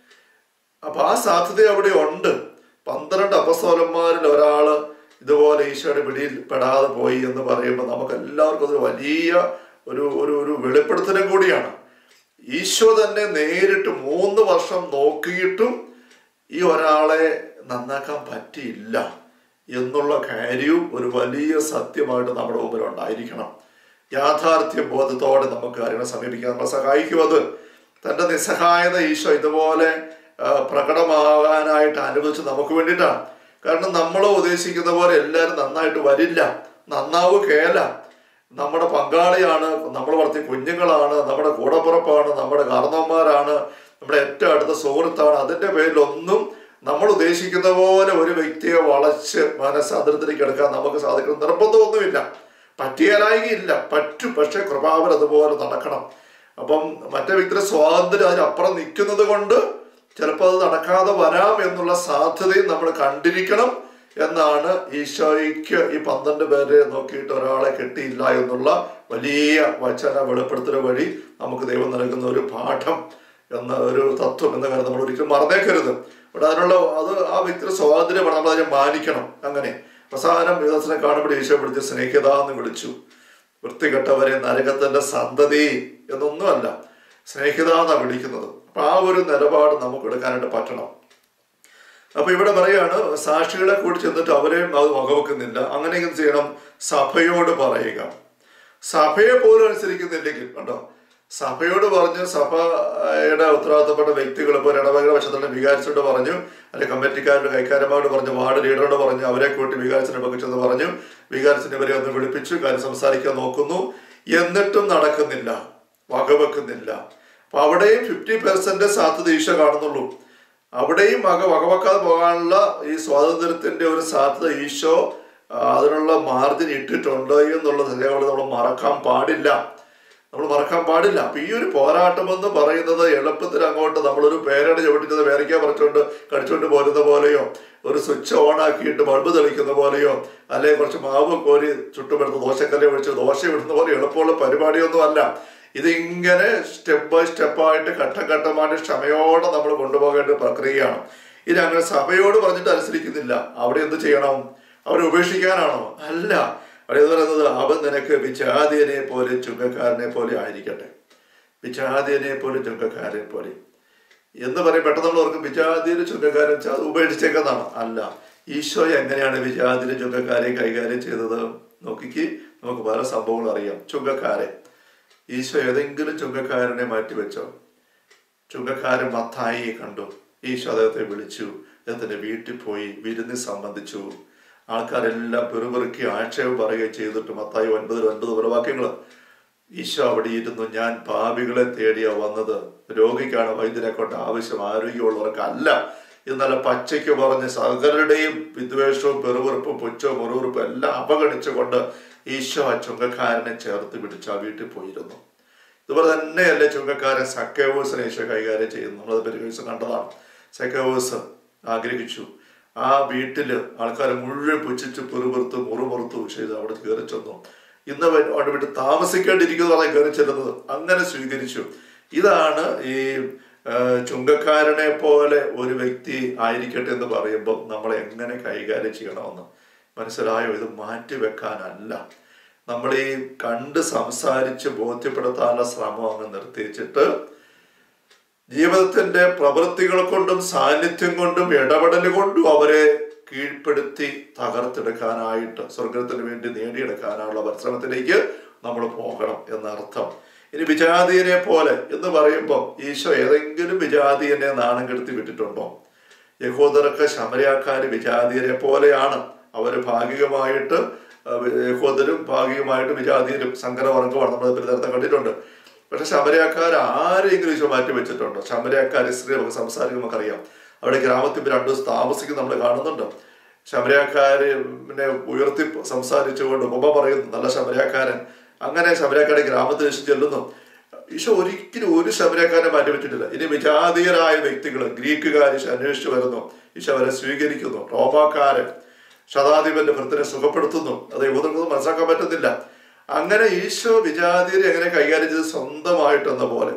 അപ്പൊ ആ സാധ്യത അവിടെ ഉണ്ട്. 12 അപ്പസ്തോലന്മാരിൽ ഒരാള് ഇതുപോലെ ഈശോയുടെ പിടിയിൽ പെടാതെ പോയി എന്ന് പറയുമ്പോൾ നമുക്ക് എല്ലാവർക്കും അതൊരു വലിയ ഒരു വെളിപ്പെടുത്തലും കൂടിയാണ്. ഈശോ തന്നെ നേരിട്ട് 3 വർഷം നോക്കിയിട്ടും ഈ ഒരാളെ നന്നാക്കാൻ പറ്റിയില്ല എന്നുള്ള കാര്യവും ഒരു വലിയ സത്യമായിട്ട് നമ്മുടെ മുമ്പിൽ ഉണ്ടായിരിക്കണം. യാഥാർത്ഥ്യ ബോധത്തോടെ നമുക്ക് കാര്യങ്ങളെ സമീപിക്കാൻ നമ്മളെ സഹായിക്കും. അത് തൻ്റെ നിസ്സഹായത ഈശോ ഇതുപോലെ പ്രകടമാകാനായിട്ട് അനുവദിച്ച് നമുക്ക് വേണ്ടിയിട്ടാണ്. കാരണം നമ്മൾ ഉദ്ദേശിക്കുന്ന പോലെ എല്ലാവരും നന്നായിട്ട് വരില്ല, നന്നാവുകയില്ല. നമ്മുടെ പങ്കാളിയാണ്, നമ്മൾ വളർത്തിയ കുഞ്ഞുങ്ങളാണ്, നമ്മുടെ കൂടപ്പുറപ്പാണ്, നമ്മുടെ കാരണവന്മാരാണ്, നമ്മുടെ ഏറ്റവും അടുത്ത സുഹൃത്താണ്. അതിൻ്റെ പേരിലൊന്നും നമ്മൾ ഉദ്ദേശിക്കുന്ന പോലെ ഒരു വ്യക്തിയെ വളച്ച് മനസ്സാന്തരത്തിലേക്ക് എടുക്കാൻ നമുക്ക് സാധിക്കണം നിർബന്ധമൊന്നുമില്ല. പറ്റിയാലായില്ല, പറ്റും. പക്ഷെ കൃപാവൻ അതുപോലെ നടക്കണം. അപ്പം മറ്റേ വ്യക്തിയുടെ സ്വാതന്ത്ര്യം അതിനപ്പുറം നിൽക്കുന്നത് കൊണ്ട് ചിലപ്പോൾ അത് നടക്കാതെ വരാം എന്നുള്ള സാധ്യതയും നമ്മൾ കണ്ടിരിക്കണം എന്നാണ് ഈശോയ്ക്ക് ഈ 12 പേരെ നോക്കിയിട്ട് ഒരാളെ കിട്ടിയില്ല എന്നുള്ള വലിയ വചന വെളിപ്പെടുത്തൽ വഴി നമുക്ക് ദൈവം നൽകുന്ന ഒരു പാഠം എന്ന ഒരു തത്വം എന്ന കാര്യം നമ്മൾ ഒരിക്കലും മറന്നേക്കരുത്. അവിടെ അതിനുള്ള ആ വ്യക്തിയുടെ സ്വാതന്ത്ര്യമാണ്, നമ്മൾ അതിനെ മാനിക്കണം. അങ്ങനെ അവസാനം യൂദാസിനെ കാണുമ്പോൾ ഈശോ വിളിച്ച് സ്നേഹിത എന്ന് വിളിച്ചു. വൃത്തികെട്ടവരെ, നരകത്തിന്റെ സന്തതി എന്നൊന്നുമല്ല, സ്നേഹിത എന്നാണ് വിളിക്കുന്നത്. അപ്പൊ ആ ഒരു നിലപാട് നമുക്ക് എടുക്കാനായിട്ട് പറ്റണം. അപ്പൊ ഇവിടെ പറയാണ് സാക്ഷികളെ കൂടി ചെന്നിട്ട് അവരെയും അത് വകവെക്കുന്നില്ല. അങ്ങനെ എന്ത് ചെയ്യണം? സഭയോട് പറയുക. സഭയെ പോലും അനുസരിക്കുന്നില്ലെങ്കിൽ കണ്ടോ, സഭയോട് പറഞ്ഞു, സഭയുടെ ഉത്തരവാദിത്തപ്പെട്ട വ്യക്തികൾ ഇപ്പോൾ ഇടവകയുടെ വശത്തുള്ള വികാരിച്ചോട് പറഞ്ഞു, അല്ലെങ്കിൽ കമ്മിറ്റിക്കാരുടെ കൈക്കാരന്മാരോട് പറഞ്ഞു, വാർഡ് ലീഡറോട് പറഞ്ഞു, അവരെ കൂട്ടി വികാരിച്ചിനെ പങ്കിച്ചെന്ന് പറഞ്ഞു. വികാരിച്ചിനെ ഇവരെ ഒന്ന് വിളിപ്പിച്ചു, കാര്യം സംസാരിക്കാൻ നോക്കുന്നു. എന്നിട്ടും നടക്കുന്നില്ല, വകവെക്കുന്നില്ല. അപ്പൊ അവിടെയും 50% സാധ്യത ഈശോ കാണുന്നുള്ളൂ. അവിടെയും വകവെക്കാതെ പോകാനുള്ള ഈ സ്വാതന്ത്ര്യത്തിന്റെ ഒരു സാധ്യത ഈശോ അതിനുള്ള മാർജിൻ ഇട്ടിട്ടുണ്ട് എന്നുള്ളത് നമ്മൾ മറക്കാൻ പാടില്ല. അപ്പൊ ഈ ഒരു പോരാട്ടം എന്ന് പറയുന്നത് എളുപ്പത്തിൽ അങ്ങോട്ട് നമ്മളൊരു പേരയുടെ ചവിട്ടിച്ചത് പേരയ്ക്ക പറിച്ചുകൊണ്ട് കടിച്ചുകൊണ്ട് പോരുന്ന പോലെയോ, ഒരു സ്വിച്ച് ഓൺ ആക്കിയിട്ട് ബൾബ് തെളിക്കുന്ന പോലെയോ, അല്ലെങ്കിൽ കുറച്ച് മാവ് കോരി ചുട്ടുമെടുത്ത് ദോശക്കല്ലെ ഒഴിച്ച് ദോശ ഇടുന്ന പോലെ എളുപ്പമുള്ള പരിപാടിയൊന്നും അല്ല. ഇതിങ്ങനെ സ്റ്റെപ്പ് ബൈ സ്റ്റെപ്പായിട്ട് ഘട്ടമായിട്ട് ക്ഷമയോടെ നമ്മൾ കൊണ്ടുപോകേണ്ട പ്രക്രിയയാണ്. ഇത് അങ്ങനെ സഭയോട് പറഞ്ഞിട്ട് അനുസരിക്കുന്നില്ല. അവിടെ എന്ത് ചെയ്യണം? അവരെ ഉപേക്ഷിക്കാനാണോ? അല്ല. അവിടെ എന്ന് പറയുന്നത് അവൻ നിനക്ക് വിജാതിയനെ പോലെ ചുങ്കക്കാരനെ പോലെ ആയിരിക്കട്ടെ. വിജാതിയനെ പോലെ ചുങ്കക്കാരനെ പോലെ എന്ന് പറയും. പെട്ടെന്ന് നമ്മൾ ഓർക്കും വിജാതിയിലെ ചുങ്കക്കാരൻ അത് ഉപേക്ഷിച്ചേക്കുന്നതാണ്. അല്ല, ഈശോ എങ്ങനെയാണ് വിജാതിയിലെ ചുങ്കക്കാരെ കൈകാര്യം ചെയ്തത് നോക്കിക്ക്. നമുക്ക് പല സംഭവങ്ങൾ അറിയാം. ചുങ്കക്കാരെ ഈശോ ഏതെങ്കിലും ചുങ്കക്കാരനെ മാറ്റിവെച്ചോ? ചുങ്കക്കാരൻ മത്തായിയെ കണ്ടു, ഈശോ അദ്ദേഹത്തെ വിളിച്ചു, അദ്ദേഹത്തിന്റെ വീട്ടിൽ പോയി വിരുന്ന് സംബന്ധിച്ചു. ആൾക്കാരെല്ലാം പെറുപെറുക്കി ആക്ഷേപം പറയുകയും ചെയ്തിട്ട് മത്തായി 9:9 വാക്യങ്ങൾ. ഈശോ അവിടെ ഇരുന്നു, ഞാൻ പാപികളെ തേടിയാ വന്നത്, രോഗിക്കാണ് വൈദ്യരെ കൊണ്ട് ആവശ്യം, ആരോഗ്യമുള്ളവർക്കല്ല എന്നല്ല പച്ചയ്ക്ക് പറഞ്ഞ് സകലരുടെയും വിദ്വേഷവും പെറുപെറുപ്പും പുച്ഛവും മുറിവുറുപ്പും എല്ലാം അവഗണിച്ചുകൊണ്ട് ഈശോ ആ ചുങ്കക്കാരനെ ചേർത്ത് പിടിച്ച് ആ വീട്ടിൽ പോയിരുന്നു. ഇതുപോലെ തന്നെയല്ലേ ചുങ്കക്കാരൻ സക്കേവൂസിനെ ഈശോ കൈകാര്യം ചെയ്യുന്നു. നമ്മളത് പരിഗണിച്ച് കണ്ടതാണ്. സക്കേവൂസ് ആഗ്രഹിച്ചു, ആ വീട്ടില് ആൾക്കാരെ മുഴുവൻ പുച്ഛിച്ച് പെറുപെറുത്ത് മുറുമുറുത്തു ചെയ്ത് അവിടെ കയറി ചെന്നു. ഇന്ന് അവിടെ വിട്ട് താമസിക്കേണ്ടിയിരിക്കുന്നതാണ് കയറി ചെല്ലുന്നത്. അങ്ങനെ സ്വീകരിച്ചു. ഇതാണ് ഈ ചുങ്കക്കാരനെ പോലെ ഒരു വ്യക്തി ആയിരിക്കട്ടെ എന്ന് പറയുമ്പോൾ നമ്മൾ എങ്ങനെ കൈകാര്യം ചെയ്യണമെന്ന് മനസ്സിലായോ? ഇത് മാറ്റിവെക്കാനല്ല, നമ്മൾ ഈ കണ്ട് സംസാരിച്ച് ബോധ്യപ്പെടുത്താനുള്ള ശ്രമം അങ്ങ് നിർത്തിച്ചിട്ട് ജീവിതത്തിന്റെ പ്രവൃത്തികൾ കൊണ്ടും സാന്നിധ്യം കൊണ്ടും ഇടപെടൽ കൊണ്ടും അവരെ കീഴ്പ്പെടുത്തി തകർത്തെടുക്കാനായിട്ട് സ്വർഗത്തിന് വേണ്ടി നേടിയെടുക്കാനുള്ള പരിശ്രമത്തിലേക്ക് നമ്മൾ പോകണം എന്നർത്ഥം. ഇനി വിജാതീയനെ പോലെ എന്ന് പറയുമ്പോൾ ഈശോ ഏതെങ്കിലും വിജാതീയനെ നാണം കെടുത്തി വിട്ടിട്ടുണ്ടോ? യഹൂദർക്ക് ശമരിയാക്കാര് വിജാതീയരെ പോലെയാണ്. അവർ ഭാഗികമായിട്ട് യഹൂദരും ഭാഗികമായിട്ട് വിജാതീയരും സങ്കരവർഗമാണ്. നമ്മൾ നേരത്തെ കണ്ടിട്ടുണ്ട്. പക്ഷെ ശമരിയാക്കാർ ആരെങ്കിലും ഈശോ മാറ്റി വെച്ചിട്ടുണ്ടോ? ശമരിയാക്കാർ സ്ത്രീ നമുക്ക് സംസാരിക്കുമ്പോൾ നമുക്കറിയാം. അവിടെ ഗ്രാമത്തിൽ 2 ദിവസം താമസിക്കും നമ്മൾ കാണുന്നുണ്ട്. ശമരിയാക്കാരനെ ഉയർത്തി സംസാരിച്ചുകൊണ്ട് ഉപമ പറയുന്നു, നല്ല ശമരിയാക്കാരൻ. അങ്ങനെ ശമരിയാക്കാരുടെ ഗ്രാമത്തിൽ ഈശോ ചെല്ലുന്നു. ഈശോ ഒരിക്കലും ഒരു ശമരിയാക്കാരനെ മാറ്റിവെച്ചിട്ടില്ല. ഇനി വിജാതീയരായ വ്യക്തികൾ, ഗ്രീക്കുകാർ ഈശോ അന്വേഷിച്ചു വരുന്നു. ഈശോ അവരെ സ്വീകരിക്കുന്നു. റോമാക്കാരൻ ശതാധിപന്റെ ഭൃത്തിനെ സുഖപ്പെടുത്തുന്നു. അത് യഹൂദർക്കൊന്നും മനസ്സിലാക്കാൻ പറ്റുന്നില്ല. അങ്ങനെ ഈശോ വിജാതീയരെ എങ്ങനെ കൈകാര്യം ചെയ്ത് സ്വന്തമായിട്ടെന്ന പോലെ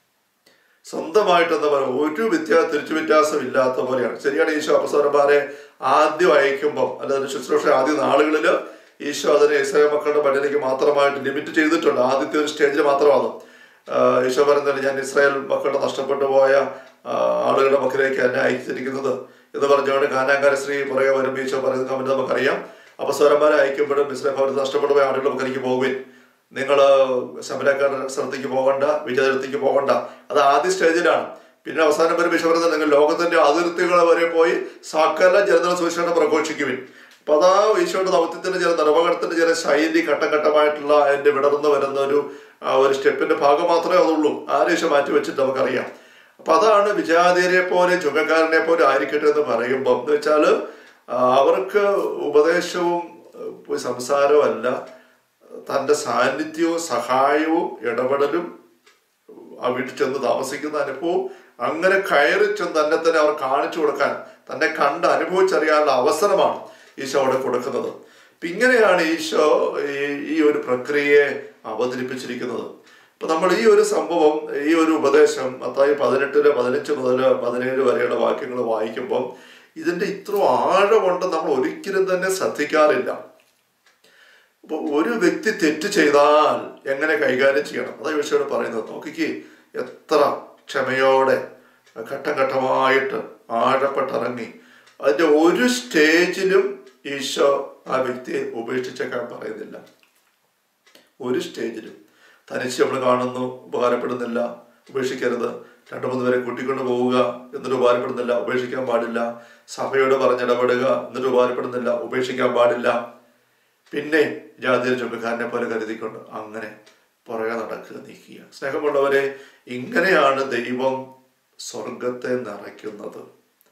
ഒരു തിരിച്ചു വ്യത്യാസം ഇല്ലാത്ത പോലെയാണ്. ശരിയാണ്. ഈശോ അപ്പസ്തലന്മാരെ ആദ്യം അയക്കുമ്പോൾ, അല്ലാതെ ശുശ്രൂഷ ആദ്യ നാളുകളിൽ ഈശോ അതിനെ ഇസ്രായേൽ മക്കളുടെ പള്ളിയിലേക്ക് മാത്രമായിട്ട് ലിമിറ്റ് ചെയ്തിട്ടുണ്ട്. ആദ്യത്തെ ഒരു സ്റ്റേജിൽ മാത്രമാണ് ഈശോ പറയുന്നത്, ഞാൻ ഇസ്രായേൽ മക്കളുടെ നഷ്ടപ്പെട്ടു പോയ ആളുകളുടെ മക്കളിലേക്ക് എന്നെ അയച്ചിരിക്കുന്നത് എന്ന് പറഞ്ഞുകൊണ്ട് കാനാൻകാര സ്ത്രീ പുറകെ വരുമ്പോൾ ഈശോ പറയുന്ന കമന്റ് നമുക്കറിയാം. അപ്പസ്തലന്മാരെ അയക്കുമ്പോഴും ഇസ്രായേൽ ഭവനത്തിൽ നഷ്ടപ്പെട്ടു പോയ ആളുകളുടെ മക്കളിലേക്ക് പോകുവിൻ, നിങ്ങൾ ശമരക്കാരുടെ സ്ഥലത്തേക്ക് പോകണ്ട, വിജയത്തിലേക്ക് പോകണ്ട. അത് ആദ്യ സ്റ്റേജിലാണ്. പിന്നെ അവസാനം വരെ ഈശോ പറയുന്നത്, നിങ്ങൾ ലോകത്തിന്റെ അതിർത്തികൾ വരെ പോയി സകല ജനതകളെ സുവിശേഷം പ്രഘോഷിക്കുവിൻ. അപ്പൊ അതാ ഈശോയുടെ ദൗത്യത്തിന്റെ ചില നിർവഹണത്തിന്റെ ചില ശൈലി ഘട്ടമായിട്ടുള്ള അതിന്റെ വിടർന്ന് വരുന്ന ഒരു സ്റ്റെപ്പിന്റെ ഭാഗം മാത്രമേ അതുള്ളൂ. ആരും ഈശോ മാറ്റി വെച്ചിട്ട് നമുക്കറിയാം. അപ്പൊ അതാണ് വിജാതീയരെ പോലെ ചുങ്കക്കാരനെ പോലെ ആയിരിക്കട്ടെ എന്ന് പറയുമ്പോൾ എന്ന് വെച്ചാല് അവർക്ക് ഉപദേശവും സംസാരവും അല്ല, തൻ്റെ സാന്നിധ്യവും സഹായവും ഇടപെടലും ആ വീട്ടിൽ ചെന്ന് താമസിക്കുന്ന അനുഭവവും അങ്ങനെ കയറി ചെന്ന് തന്നെ അവർ കാണിച്ചു കൊടുക്കാൻ, തന്നെ കണ്ട് അനുഭവിച്ചറിയാനുള്ള അവസരമാണ് ഈശോ അവിടെ കൊടുക്കുന്നത്. അപ്പൊ ഇങ്ങനെയാണ് ഈശോ ഈ ഒരു പ്രക്രിയയെ അവതരിപ്പിച്ചിരിക്കുന്നത്. അപ്പൊ നമ്മൾ ഈ ഒരു സംഭവം, ഈ ഒരു ഉപദേശം മത്തായി 18-15 മുതൽ 17 വരെയുള്ള വാക്യങ്ങൾ വായിക്കുമ്പോൾ ഇതിന്റെ ഇത്ര ആഴമുണ്ട് നമ്മൾ ഒരിക്കലും തന്നെ ശ്രദ്ധിക്കാറില്ല. അപ്പൊ ഒരു വ്യക്തി തെറ്റ് ചെയ്താൽ എങ്ങനെ കൈകാര്യം ചെയ്യണം, അതാ ഈശോയോട് പറയുന്നത്. നോക്കിക്ക് എത്ര ക്ഷമയോടെ ഘട്ടം ഘട്ടമായിട്ട് ആഴപ്പെട്ടിറങ്ങി അതിന്റെ ഒരു സ്റ്റേജിലും ഈശോ ആ വ്യക്തിയെ ഉപേക്ഷിച്ചേക്കാൻ പറയുന്നില്ല. ഒരു സ്റ്റേജിലും തനിച്ച് നമ്മൾ കാണുന്നു, ഉപകാരപ്പെടുന്നില്ല, ഉപേക്ഷിക്കരുത്. 2-3 പേരെ കൂട്ടിക്കൊണ്ട് പോവുക, എന്നിട്ട് ഉപകാരപ്പെടുന്നില്ല, ഉപേക്ഷിക്കാൻ പാടില്ല. സഭയോട് പറഞ്ഞിടപെടുക, എന്നിട്ട് ഉപകാരപ്പെടുന്നില്ല, ഉപേക്ഷിക്കാൻ പാടില്ല. പിന്നെ ജാതിയ ചുങ്കക്കാരനെ പോലെ കരുതിക്കൊണ്ട് അങ്ങനെ പുറകെ നടക്കുക, നീക്കുക. സ്നേഹമുള്ളവരെ, ഇങ്ങനെയാണ് ദൈവം സ്വർഗത്തെ നിറയ്ക്കുന്നത്.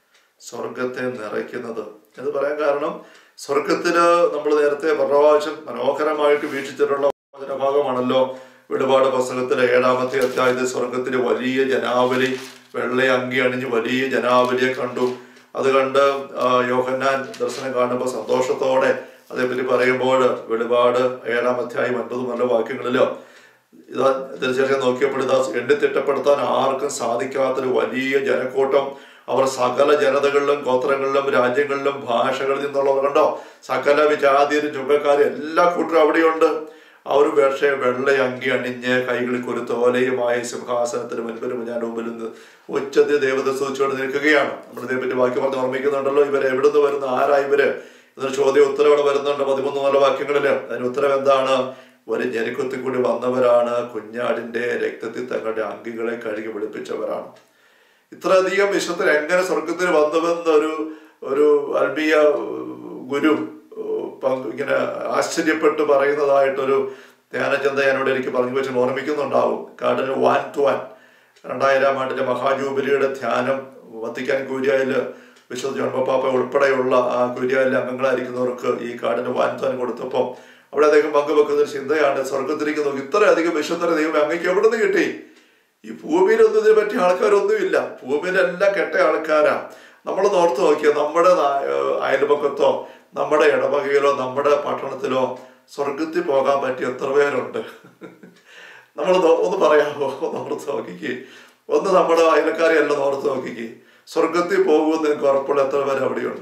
എന്ന് പറയാൻ കാരണം, സ്വർഗത്തില് നമ്മൾ നേരത്തെ പ്രാവശ്യം മനോഹരമായിട്ട് വീക്ഷിച്ചിട്ടുള്ള ഭാഗമാണല്ലോ വെളിപാട് പുസ്തകത്തിലെ 7-ാമത്തെ അധ്യായത്തിൽ സ്വർഗത്തിലെ വലിയ ജനാവലി, വെള്ള അങ്കി അണിഞ്ഞ് വലിയ ജനാവലിയെ കണ്ടു. അത് കണ്ട് യോഹന്നാൻ ദർശനം കാണുമ്പോൾ സന്തോഷത്തോടെ അതേപറ്റി പറയുമ്പോൾ വെളിപാട് 7-ാം അധ്യായം 9 വാക്യങ്ങളിലോ ഇതാ തീർച്ചയായിട്ടും നോക്കിയപ്പോൾ ഇതാ എണ്ണി തിട്ടപ്പെടുത്താൻ ആർക്കും സാധിക്കാത്തൊരു വലിയ ജനക്കൂട്ടം, അവർ സകല ജനതകളിലും ഗോത്രങ്ങളിലും രാജ്യങ്ങളിലും ഭാഷകളിൽ നിന്നുള്ളവർ കണ്ടോ, സകല വിജാതിയരും ചുങ്കക്കാരും എല്ലാ കൂട്ടരും അവിടെയുണ്ട്. അവർ പക്ഷേ വെള്ള അങ്കി അണിഞ്ഞ് കൈകളിൽ കുരുത്തോലയുമായി സിംഹാസനത്തിന് മുൻപിലും ഞാൻ മുമ്പിൽ നിന്ന് ഉച്ചത്തിൽ ദൈവത്തെ സ്തുതിച്ചുകൊണ്ട് നിൽക്കുകയാണ്. നമ്മൾ ഇതേപ്പറ്റി വാക്യം പറഞ്ഞ് ഓർമ്മിക്കുന്നുണ്ടല്ലോ. ഇവരെ എവിടുന്ന് വരുന്ന, ആരാ ഇവര് എന്നൊരു ചോദ്യം ഉത്തരം അവിടെ വരുന്നുണ്ട് 13 വാക്യങ്ങളില്. അതിന് ഉത്തരം എന്താണ്? ഒരു ഞെരുക്കത്തിൽ കൂടി വന്നവരാണ്, കുഞ്ഞാടിന്റെ രക്തത്തിൽ തങ്ങളുടെ അങ്കികളെ കഴുകി വെളുപ്പിച്ചവരാണ്. ഇത്രയധികം വിശ്വത്തിൽ എങ്ങനെ സ്വർഗത്തിൽ വന്നുവെന്ന് ഒരു ആത്മീയ ഗുരു ഇങ്ങനെ ആശ്ചര്യപ്പെട്ട് പറയുന്നതായിട്ടൊരു ധ്യാനചിന്ത എന്നോട് എനിക്ക് പറഞ്ഞു വെച്ച് ഓർമ്മിക്കുന്നുണ്ടാവും. കാടിന് 2000 ആണ്ടിലെ മഹാജൂബിലിയുടെ ധ്യാനം വത്തിക്കാൻ കൂരിയായിൽ വിശുദ്ധ ജോൺ പാപ്പ ഉൾപ്പെടെയുള്ള ആ കൂരിയായിലെ അംഗങ്ങളായിരിക്കുന്നവർക്ക് ഈ കാടിന് വാൻത്വാൻ കൊടുത്തപ്പോൾ അവിടെ അദ്ദേഹം പങ്കുവെക്കുന്ന ഒരു ചിന്തയാണ്, സ്വർഗത്തിലേക്ക് നോക്കി ഇത്രയധികം വിശുദ്ധരെ ദൈവം അങ്ങേക്ക് എവിടെ നിന്ന് കിട്ടി? ഈ ഭൂമിയിലൊന്നും ഇതിനെ പറ്റിയ ആൾക്കാരൊന്നുമില്ല, ഭൂമിയിലെല്ലാം കെട്ട ആൾക്കാരാ. നമ്മളൊന്ന് ഓർത്ത് നോക്കിയോ, നമ്മുടെ അയൽപക്കത്തോ നമ്മുടെ ഇടവകയിലോ നമ്മുടെ പട്ടണത്തിലോ സ്വർഗത്തിൽ പോകാൻ പറ്റിയ എത്ര പേരുണ്ട്? നമ്മൾ ഒന്ന് പറയാമോ? ഒന്ന് ഓർത്ത് നോക്കിക്ക്. ഒന്ന് നമ്മുടെ അയൽക്കാരെ എല്ലാം ഓർത്ത് നോക്കിക്ക്. സ്വർഗത്തിൽ പോകുമെന്ന് നിങ്ങൾക്ക് ഉറപ്പുള്ള എത്ര പേര് അവിടെയുണ്ട്?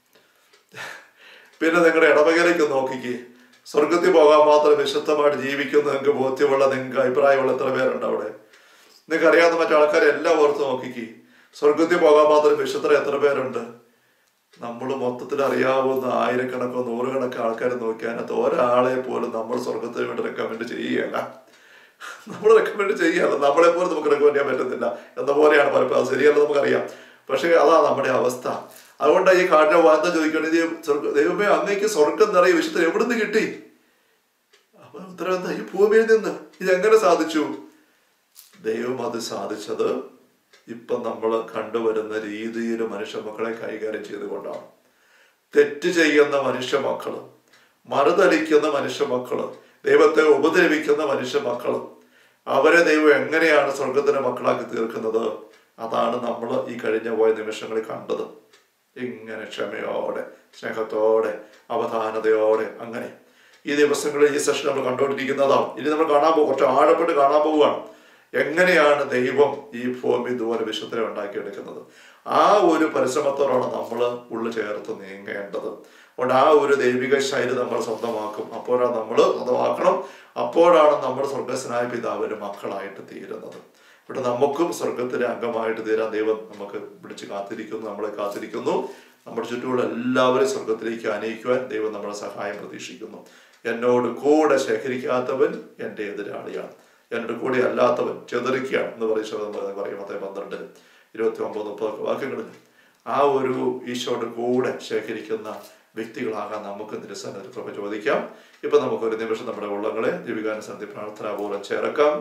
പിന്നെ നിങ്ങളുടെ ഇടവകയിലേക്ക് നോക്കിക്ക്. സ്വർഗത്തിൽ പോകാൻ മാത്രം വിശുദ്ധമായിട്ട് ജീവിക്കുന്ന നിങ്ങൾക്ക് ബോധ്യമുള്ള, നിങ്ങൾക്ക് അഭിപ്രായമുള്ള എത്ര പേരുണ്ട് അവിടെ? നിങ്ങൾക്ക് അറിയാവുന്ന മറ്റാൾക്കാരെ എല്ലാം ഓർത്ത് നോക്കിക്ക്. സ്വർഗത്തിൽ പോകാൻ മാത്രം വിശുദ്ധരെ എത്ര പേരുണ്ട്? നമ്മൾ മൊത്തത്തിൽ അറിയാവുന്ന ആയിരക്കണക്കോ നൂറുകണക്കോ ആൾക്കാർ നോക്കിയാൽ അതിനകത്ത് ഒരാളെ പോലും നമ്മൾ സ്വർഗത്തിന് വേണ്ടി റെക്കമെൻഡ് ചെയ്യുകയല്ല. നമ്മൾ റെക്കമെൻഡ് ചെയ്യുകയല്ല, നമ്മളെ പോലും നമുക്ക് റെക്കമെൻഡ് ചെയ്യാൻ പറ്റുന്നില്ല എന്ന പോലെയാണ് പലപ്പോഴും. അത് ശരിയല്ല, നമുക്കറിയാം. പക്ഷെ അതാ നമ്മുടെ അവസ്ഥ. അതുകൊണ്ട് ഈ കാടിനെ വാർത്ത ചോദിക്കേണ്ടത്, ദൈവമേ അങ്ങേക്ക് സ്വർഗം നിറയെ വിശുദ്ധർ എവിടുന്ന് കിട്ടി? അപ്പൊ ഉത്തരം എന്താ? ഈ ഭൂമിയിൽ നിന്ന്. ഇതെങ്ങനെ സാധിച്ചു? ദൈവം അത് സാധിച്ചത് ഇപ്പം നമ്മൾ കണ്ടുവരുന്ന രീതിയിൽ മനുഷ്യ മക്കളെ കൈകാര്യം ചെയ്തുകൊണ്ടാണ്. തെറ്റ് ചെയ്യുന്ന മനുഷ്യ മക്കള്, മറുതലിക്കുന്ന മനുഷ്യ മക്കള്, ദൈവത്തെ ഉപദ്രവിക്കുന്ന മനുഷ്യ മക്കള്, അവരെ ദൈവം എങ്ങനെയാണ് സ്വർഗത്തിന്റെ മക്കളാക്കി തീർക്കുന്നത്? അതാണ് നമ്മൾ ഈ കഴിഞ്ഞ പോയ നിമിഷങ്ങളിൽ കണ്ടത്. ഇങ്ങനെ ക്ഷമയോടെ, സ്നേഹത്തോടെ, അവധാനതയോടെ, അങ്ങനെ ഈ ദിവസങ്ങളിൽ ഈ സെഷൻ നമ്മൾ കണ്ടുകൊണ്ടിരിക്കുന്നതാണ്. ഇനി നമ്മൾ കുറച്ച് ആഴപ്പെട്ട് കാണാൻ പോവുകയാണ്. എങ്ങനെയാണ് ദൈവം ഈ ഭൂമി ഇതുപോലെ വിശുദ്ധരെ ഉണ്ടാക്കിയെടുക്കുന്നത്? ആ ഒരു പരിശ്രമത്തോടാണ് നമ്മൾ ഉള്ളു ചേർത്ത് നീങ്ങേണ്ടത്. അതുകൊണ്ട് ആ ഒരു ദൈവിക ശൈലി നമ്മൾ സ്വന്തമാക്കും. അപ്പോഴാണ് നമ്മൾ സ്വന്തമാക്കണം. അപ്പോഴാണ് നമ്മൾ സ്വർഗസ്വനായ പിതാവിന് മക്കളായിട്ട് തീരുന്നത്. ഇവിടെ നമുക്കും സ്വർഗത്തിലെ അംഗമായിട്ട് തീരാൻ ദൈവം നമുക്ക് വിളിച്ച് കാത്തിരിക്കുന്നു, നമ്മളെ കാത്തിരിക്കുന്നു. നമ്മുടെ ചുറ്റുമുള്ള എല്ലാവരും സ്വർഗത്തിലേക്ക് അനയിക്കുവാൻ ദൈവം നമ്മുടെ സഹായം പ്രതീക്ഷിക്കുന്നു. എന്നോട് കൂടെ ശേഖരിക്കാത്തവൻ എൻ്റെ എതിരാളിയാണ്, എന്നോട് കൂടെ അല്ലാത്തവൻ ചെതറിക്കുകയാണ് എന്ന് പറയും മത്തായി 12:29-30 വാക്യങ്ങളിൽ. ആ ഒരു ഈശോയുടെ കൂടെ ശേഖരിക്കുന്ന വ്യക്തികളാകാൻ നമുക്ക് നിരസന കൃപ ചോദിക്കാം. ഇപ്പൊ നമുക്കൊരു നിമിഷം നമ്മുടെ ഉള്ളങ്ങളെ ദൈവികാനുസന്ധി പ്രാർത്ഥനാപൂർവ്വം ചേർക്കാം.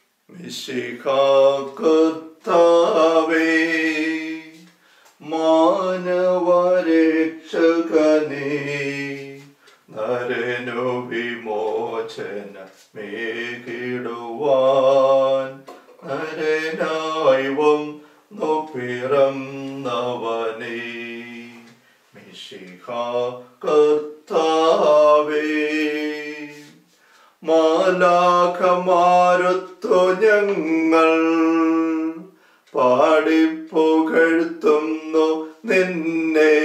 കർത്താവേ, മാനവരക്ഷകനേ, നരനു വിമോചന മേകിടുവാൻ നരനായി വന്നു പിറന്നവനേ, മിശിഹാ കർത്താവേ, മാലാഖമാരുത്തു ഞങ്ങൾ പാടിപ്പുകഴ്ത്തുന്നു നിന്നെ,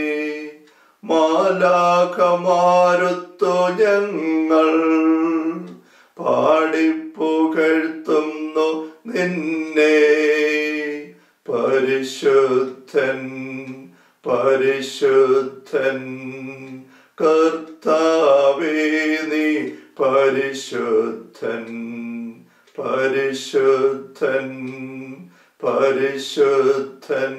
മാലാഖമാരുത്തു ഞങ്ങൾ പാടിപ്പുകഴ്ത്തുന്നു നിന്നെ. പരിശുദ്ധൻ പരിശുദ്ധൻ കർത്താവേ, നീ പരിശുദ്ധൻ പരിശുദ്ധൻ പരിശുദ്ധൻ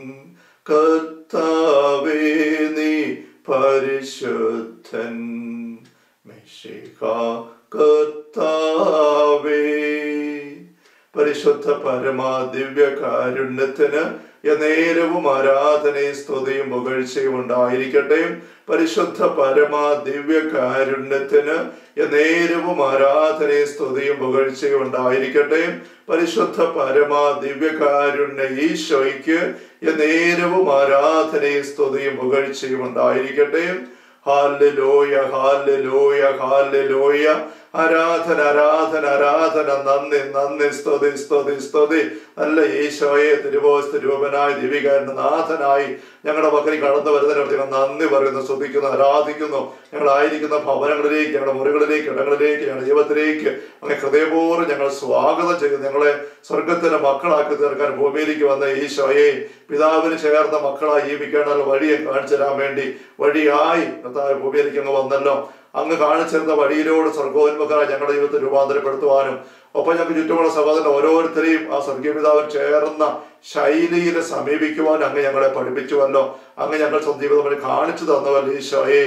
കർത്താവേ, നീ പരിശുദ്ധൻ. മിശിഹാ കർത്താവേ, പരിശുദ്ധ പരമാ ദിവ്യ കാരുണ്യത്തിന് എന്നേരവും ആരാധനയും സ്തുതിയും പുകഴ്ചയും ഉണ്ടായിരിക്കട്ടെ. പരിശുദ്ധ പരമാ ദിവ്യ കാരുണ്യത്തിന് എന്നേരവും ആരാധനയും സ്തുതിയും പുകഴ്ചയും ഉണ്ടായിരിക്കട്ടെ. പരിശുദ്ധ പരമാ ദിവ്യ കാരുണ്യ ഈശോയ്ക്ക് എന്നേരവും ആരാധനയും സ്തുതിയും പുകഴ്ചയും ഉണ്ടായിരിക്കട്ടെ. Hallelujah hallelujah hallelujah. ആരാധന ആരാധന ആരാധന. നന്ദി നന്ദി. സ്തുതി സ്തുതി സ്തുതി. നല്ല ഈശോയെ, തിരുവോസ്തു രൂപനായ ദിവികാരന്റെ നാഥനായി ഞങ്ങളുടെ പക്കൽ കടന്നു വരുന്നതിന് നന്ദി പറയുന്നു, സ്തുതിക്കുന്നു, ആരാധിക്കുന്നു. ഞങ്ങളായിരിക്കുന്ന ഭവനങ്ങളിലേക്ക്, ഞങ്ങളുടെ മുറികളിലേക്ക്, ഇടങ്ങളിലേക്ക്, ഞങ്ങളുടെ ജീവിതത്തിലേക്ക് അങ്ങനെ ഹൃദയപൂർവ്വം ഞങ്ങൾ സ്വാഗതം ചെയ്യുന്നു. ഞങ്ങളെ സ്വർഗത്തിന്റെ മക്കളാക്കി തീർക്കാൻ ഭൂമിയിലേക്ക് വന്ന ഈശോയെ, പിതാവിന് ചേർന്ന മക്കളായി ജീവിക്കേണ്ട വഴിയെ കാണിച്ചു തരാൻ വേണ്ടി വഴിയായി ഭൂമിയിലേക്ക് അങ്ങ് വന്നല്ലോ. അങ്ങ് കാണിച്ചിരുന്ന വഴിയിലൂടെ സ്വർഗോന്മുഖരായി ഞങ്ങളുടെ ജീവിതത്തെ രൂപാന്തരപ്പെടുത്തുവാനും ഒപ്പം ഞങ്ങൾക്ക് ചുറ്റുമുള്ള സഹോദരൻ ഓരോരുത്തരെയും ആ സ്വർഗീയ പിതാവിന് ചേർന്ന ശൈലിയിൽ സമീപിക്കുവാൻ അങ്ങ് ഞങ്ങളെ പഠിപ്പിച്ചുവല്ലോ. അങ്ങ് ഞങ്ങൾ സ്വന്തം ജീവിതം കാണിച്ചു തന്നവല്ലോ ഈശോയെ.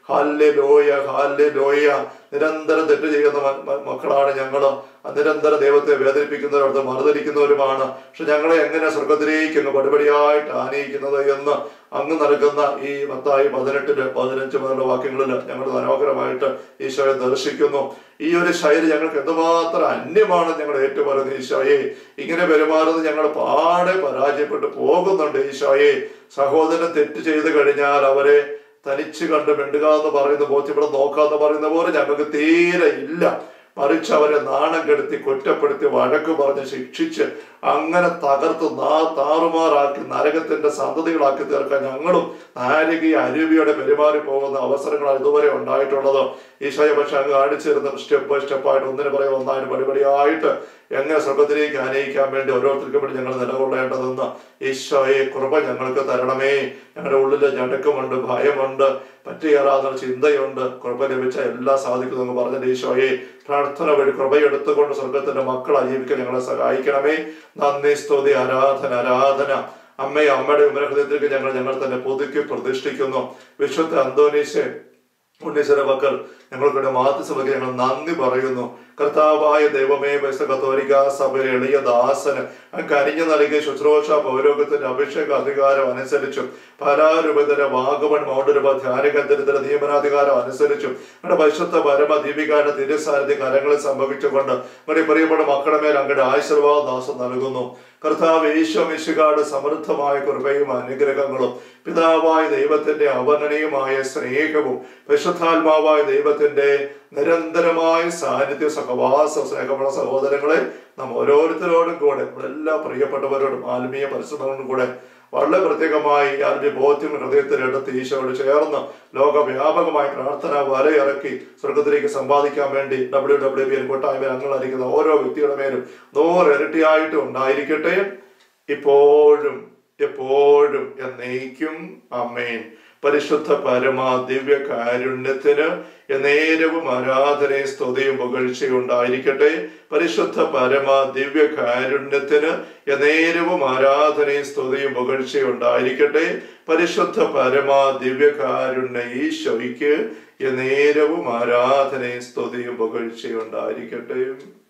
Hallelujah, hallelujah. നിരന്തരം തെറ്റ് ചെയ്യുന്ന മക്കളാണ് ഞങ്ങള്. നിരന്തരം ദൈവത്തെ വേദനിപ്പിക്കുന്നവർ, അവിടുത്തെ മറുതലിക്കുന്നവരുമാണ്. പക്ഷെ ഞങ്ങളെ എങ്ങനെ സ്വർഗത്തിലേക്ക് അങ്ങ് പടിപടിയായിട്ട് ആനയിക്കുന്നത് എന്ന് അങ്ങ് നൽകുന്ന ഈ മത്തായി 18-15 മുതലുള്ള വാക്യങ്ങളിൽ ഞങ്ങൾ മനോഹരമായിട്ട് ഈശോയെ ദർശിക്കുന്നു. ഈ ഒരു ശൈലി ഞങ്ങൾക്ക് എന്തുമാത്രം അന്യമാണ് ഞങ്ങൾ ഏറ്റുപറയുന്നത് ഈശോയെ. ഇങ്ങനെ പെരുമാറുന്നത് ഞങ്ങൾ പാടെ പരാജയപ്പെട്ടു പോകുന്നുണ്ട് ഈശോയെ. സഹോദരൻ തെറ്റ് ചെയ്ത് കഴിഞ്ഞാൽ അവരെ തനിച്ച് കണ്ട് മിണ്ടുക എന്ന് പറയുന്ന, ബോധ്യപ്പെടെ നോക്കാന്ന് പറയുന്ന പോലെ ഞങ്ങൾക്ക് തീരെ ഇല്ല. മറിച്ച് അവരെ നാണം കെടുത്തി, കുറ്റപ്പെടുത്തി, വഴക്ക് പറഞ്ഞ്, ശിക്ഷിച്ച്, അങ്ങനെ തകർത്ത് താറുമാറാക്കി നരകത്തിന്റെ സന്തതികളാക്കി തീർക്കാൻ ഞങ്ങളും നാരികി അരുവിയോടെ പെരുമാറി പോകുന്ന അവസരങ്ങളാണ് ഇതുവരെ ഉണ്ടായിട്ടുള്ളത് ഈശോയെ. പക്ഷെ അങ്ങ് കാണിച്ചു തരുന്ന സ്റ്റെപ്പായിട്ട് ഒന്നിനു പറയാൻ ഒന്നായിട്ട് പടിപടിയായിട്ട് എങ്ങനെ സ്വർഗത്തിലേക്ക് ആനയിക്കാൻ വേണ്ടി ഓരോരുത്തർക്കും വേണ്ടി ഞങ്ങൾ നിലകൊള്ളേണ്ടതെന്ന് ഈശോയെ കൃപ ഞങ്ങൾക്ക് തരണമേ. ഞങ്ങളുടെ ഉള്ളിൽ ഞടുക്കമുണ്ട്, ഭയമുണ്ട്, പറ്റുകയാറാകുന്ന ചിന്തയുണ്ട്. കൃപ ലഭിച്ച എല്ലാം സാധിക്കുമെന്ന് പറഞ്ഞ ഈശോയെ പ്രാർത്ഥന വഴി കൃപയെടുത്തുകൊണ്ട് സ്വർഗത്തിന്റെ മക്കളായി ജീവിക്കാൻ ഞങ്ങളെ സഹായിക്കണമേ. നന്ദി, സ്തുതി, ആരാധന, ആരാധന. അമ്മയെ അമ്മയുടെ ഉമ്മരഹൃദയത്തിലേക്ക് ഞങ്ങൾ തന്നെ പുതുക്കി പ്രതിഷ്ഠിക്കുന്നു. വിശുദ്ധ അന്തോനീശെ ഉണ്ണീശ്വര മക്കൾ ഞങ്ങൾക്കിടെ മാതൃസഭയ്ക്ക് ഞങ്ങൾ നന്ദി പറയുന്നു. കർത്താവായ ദൈവമേ, കത്തോലിക്ക സഭയിലെ എളിയ ദാസന് കനിഞ്ഞു നൽകിയ ശുശ്രൂഷ പൗരോഗത്തിന്റെ അഭിഷേക അധികാരം അനുസരിച്ചും പരാരൂപതര വാഗമൺ മൗണ്ടരൂപ ധ്യാനകേന്ദ്രത്തിന്റെ നിയമനാധികാരം അനുസരിച്ചും ഞങ്ങളുടെ പരിശുദ്ധ പരമ ദീപികാരുടെ തിരുസാരഥി കരങ്ങളിൽ സംഭവിച്ചുകൊണ്ട് ഞങ്ങളുടെ പ്രിയപ്പെട്ട മക്കളുടെ മേൽ അങ്ങയുടെ ആശീർവാദ ദാസം നൽകുന്നു. കർത്താവ് ഈശോ മിശിഹായുടെ സമൃദ്ധമായ കൃപയും അനുഗ്രഹങ്ങളും പിതാവായ ദൈവത്തിന്റെ അവർണ്ണനീയമായ സ്നേഹവും പരിശുദ്ധാത്മാവായ ദൈവത്തിന്റെ നിരന്തരമായ സാന്നിധ്യ സഹവാസ സ്നേഹമുള്ള സഹോദരങ്ങളെ നാം ഓരോരുത്തരോടും കൂടെ എല്ലാ പ്രിയപ്പെട്ടവരോടും ആത്മീയ പരിശ്രമങ്ങളും കൂടെ വളരെ പ്രത്യേകമായി ആത്മീയ ബോധ്യങ്ങൾ ഹൃദയത്തിലെടുത്ത് ഈശോയോട് ചേർന്ന് ലോകവ്യാപകമായി പ്രാർത്ഥന വലയിറക്കി സ്വർഗത്തിലേക്ക് സമ്പാദിക്കാൻ വേണ്ടി WWP കൂട്ടായ്മ അംഗങ്ങളായിരിക്കുന്ന ഓരോ വ്യക്തികളുടെ മേലും 100 ഇരട്ടിയായിട്ട് ഉണ്ടായിരിക്കട്ടെ, ഇപ്പോഴും എപ്പോഴും എന്നേക്കും. ആമേൻ. പരിശുദ്ധ പരമ ദിവ്യ കാരുണ്യത്തിന് എന്നേരവും ആരാധനയും സ്തുതിയും പുകഴ്ചയുണ്ടായിരിക്കട്ടെ. പരിശുദ്ധ പരമ ദിവ്യ കാരുണ്യത്തിന് എന്നേരവും ആരാധനയും സ്തുതിയും പുകഴ്ചയുണ്ടായിരിക്കട്ടെ. പരിശുദ്ധ പരമ ദിവ്യ കാരുണ്യ ഈശോയ്ക്ക് എന്നേരവും ആരാധനയും സ്തുതിയും പുകഴ്ചയുണ്ടായിരിക്കട്ടെ.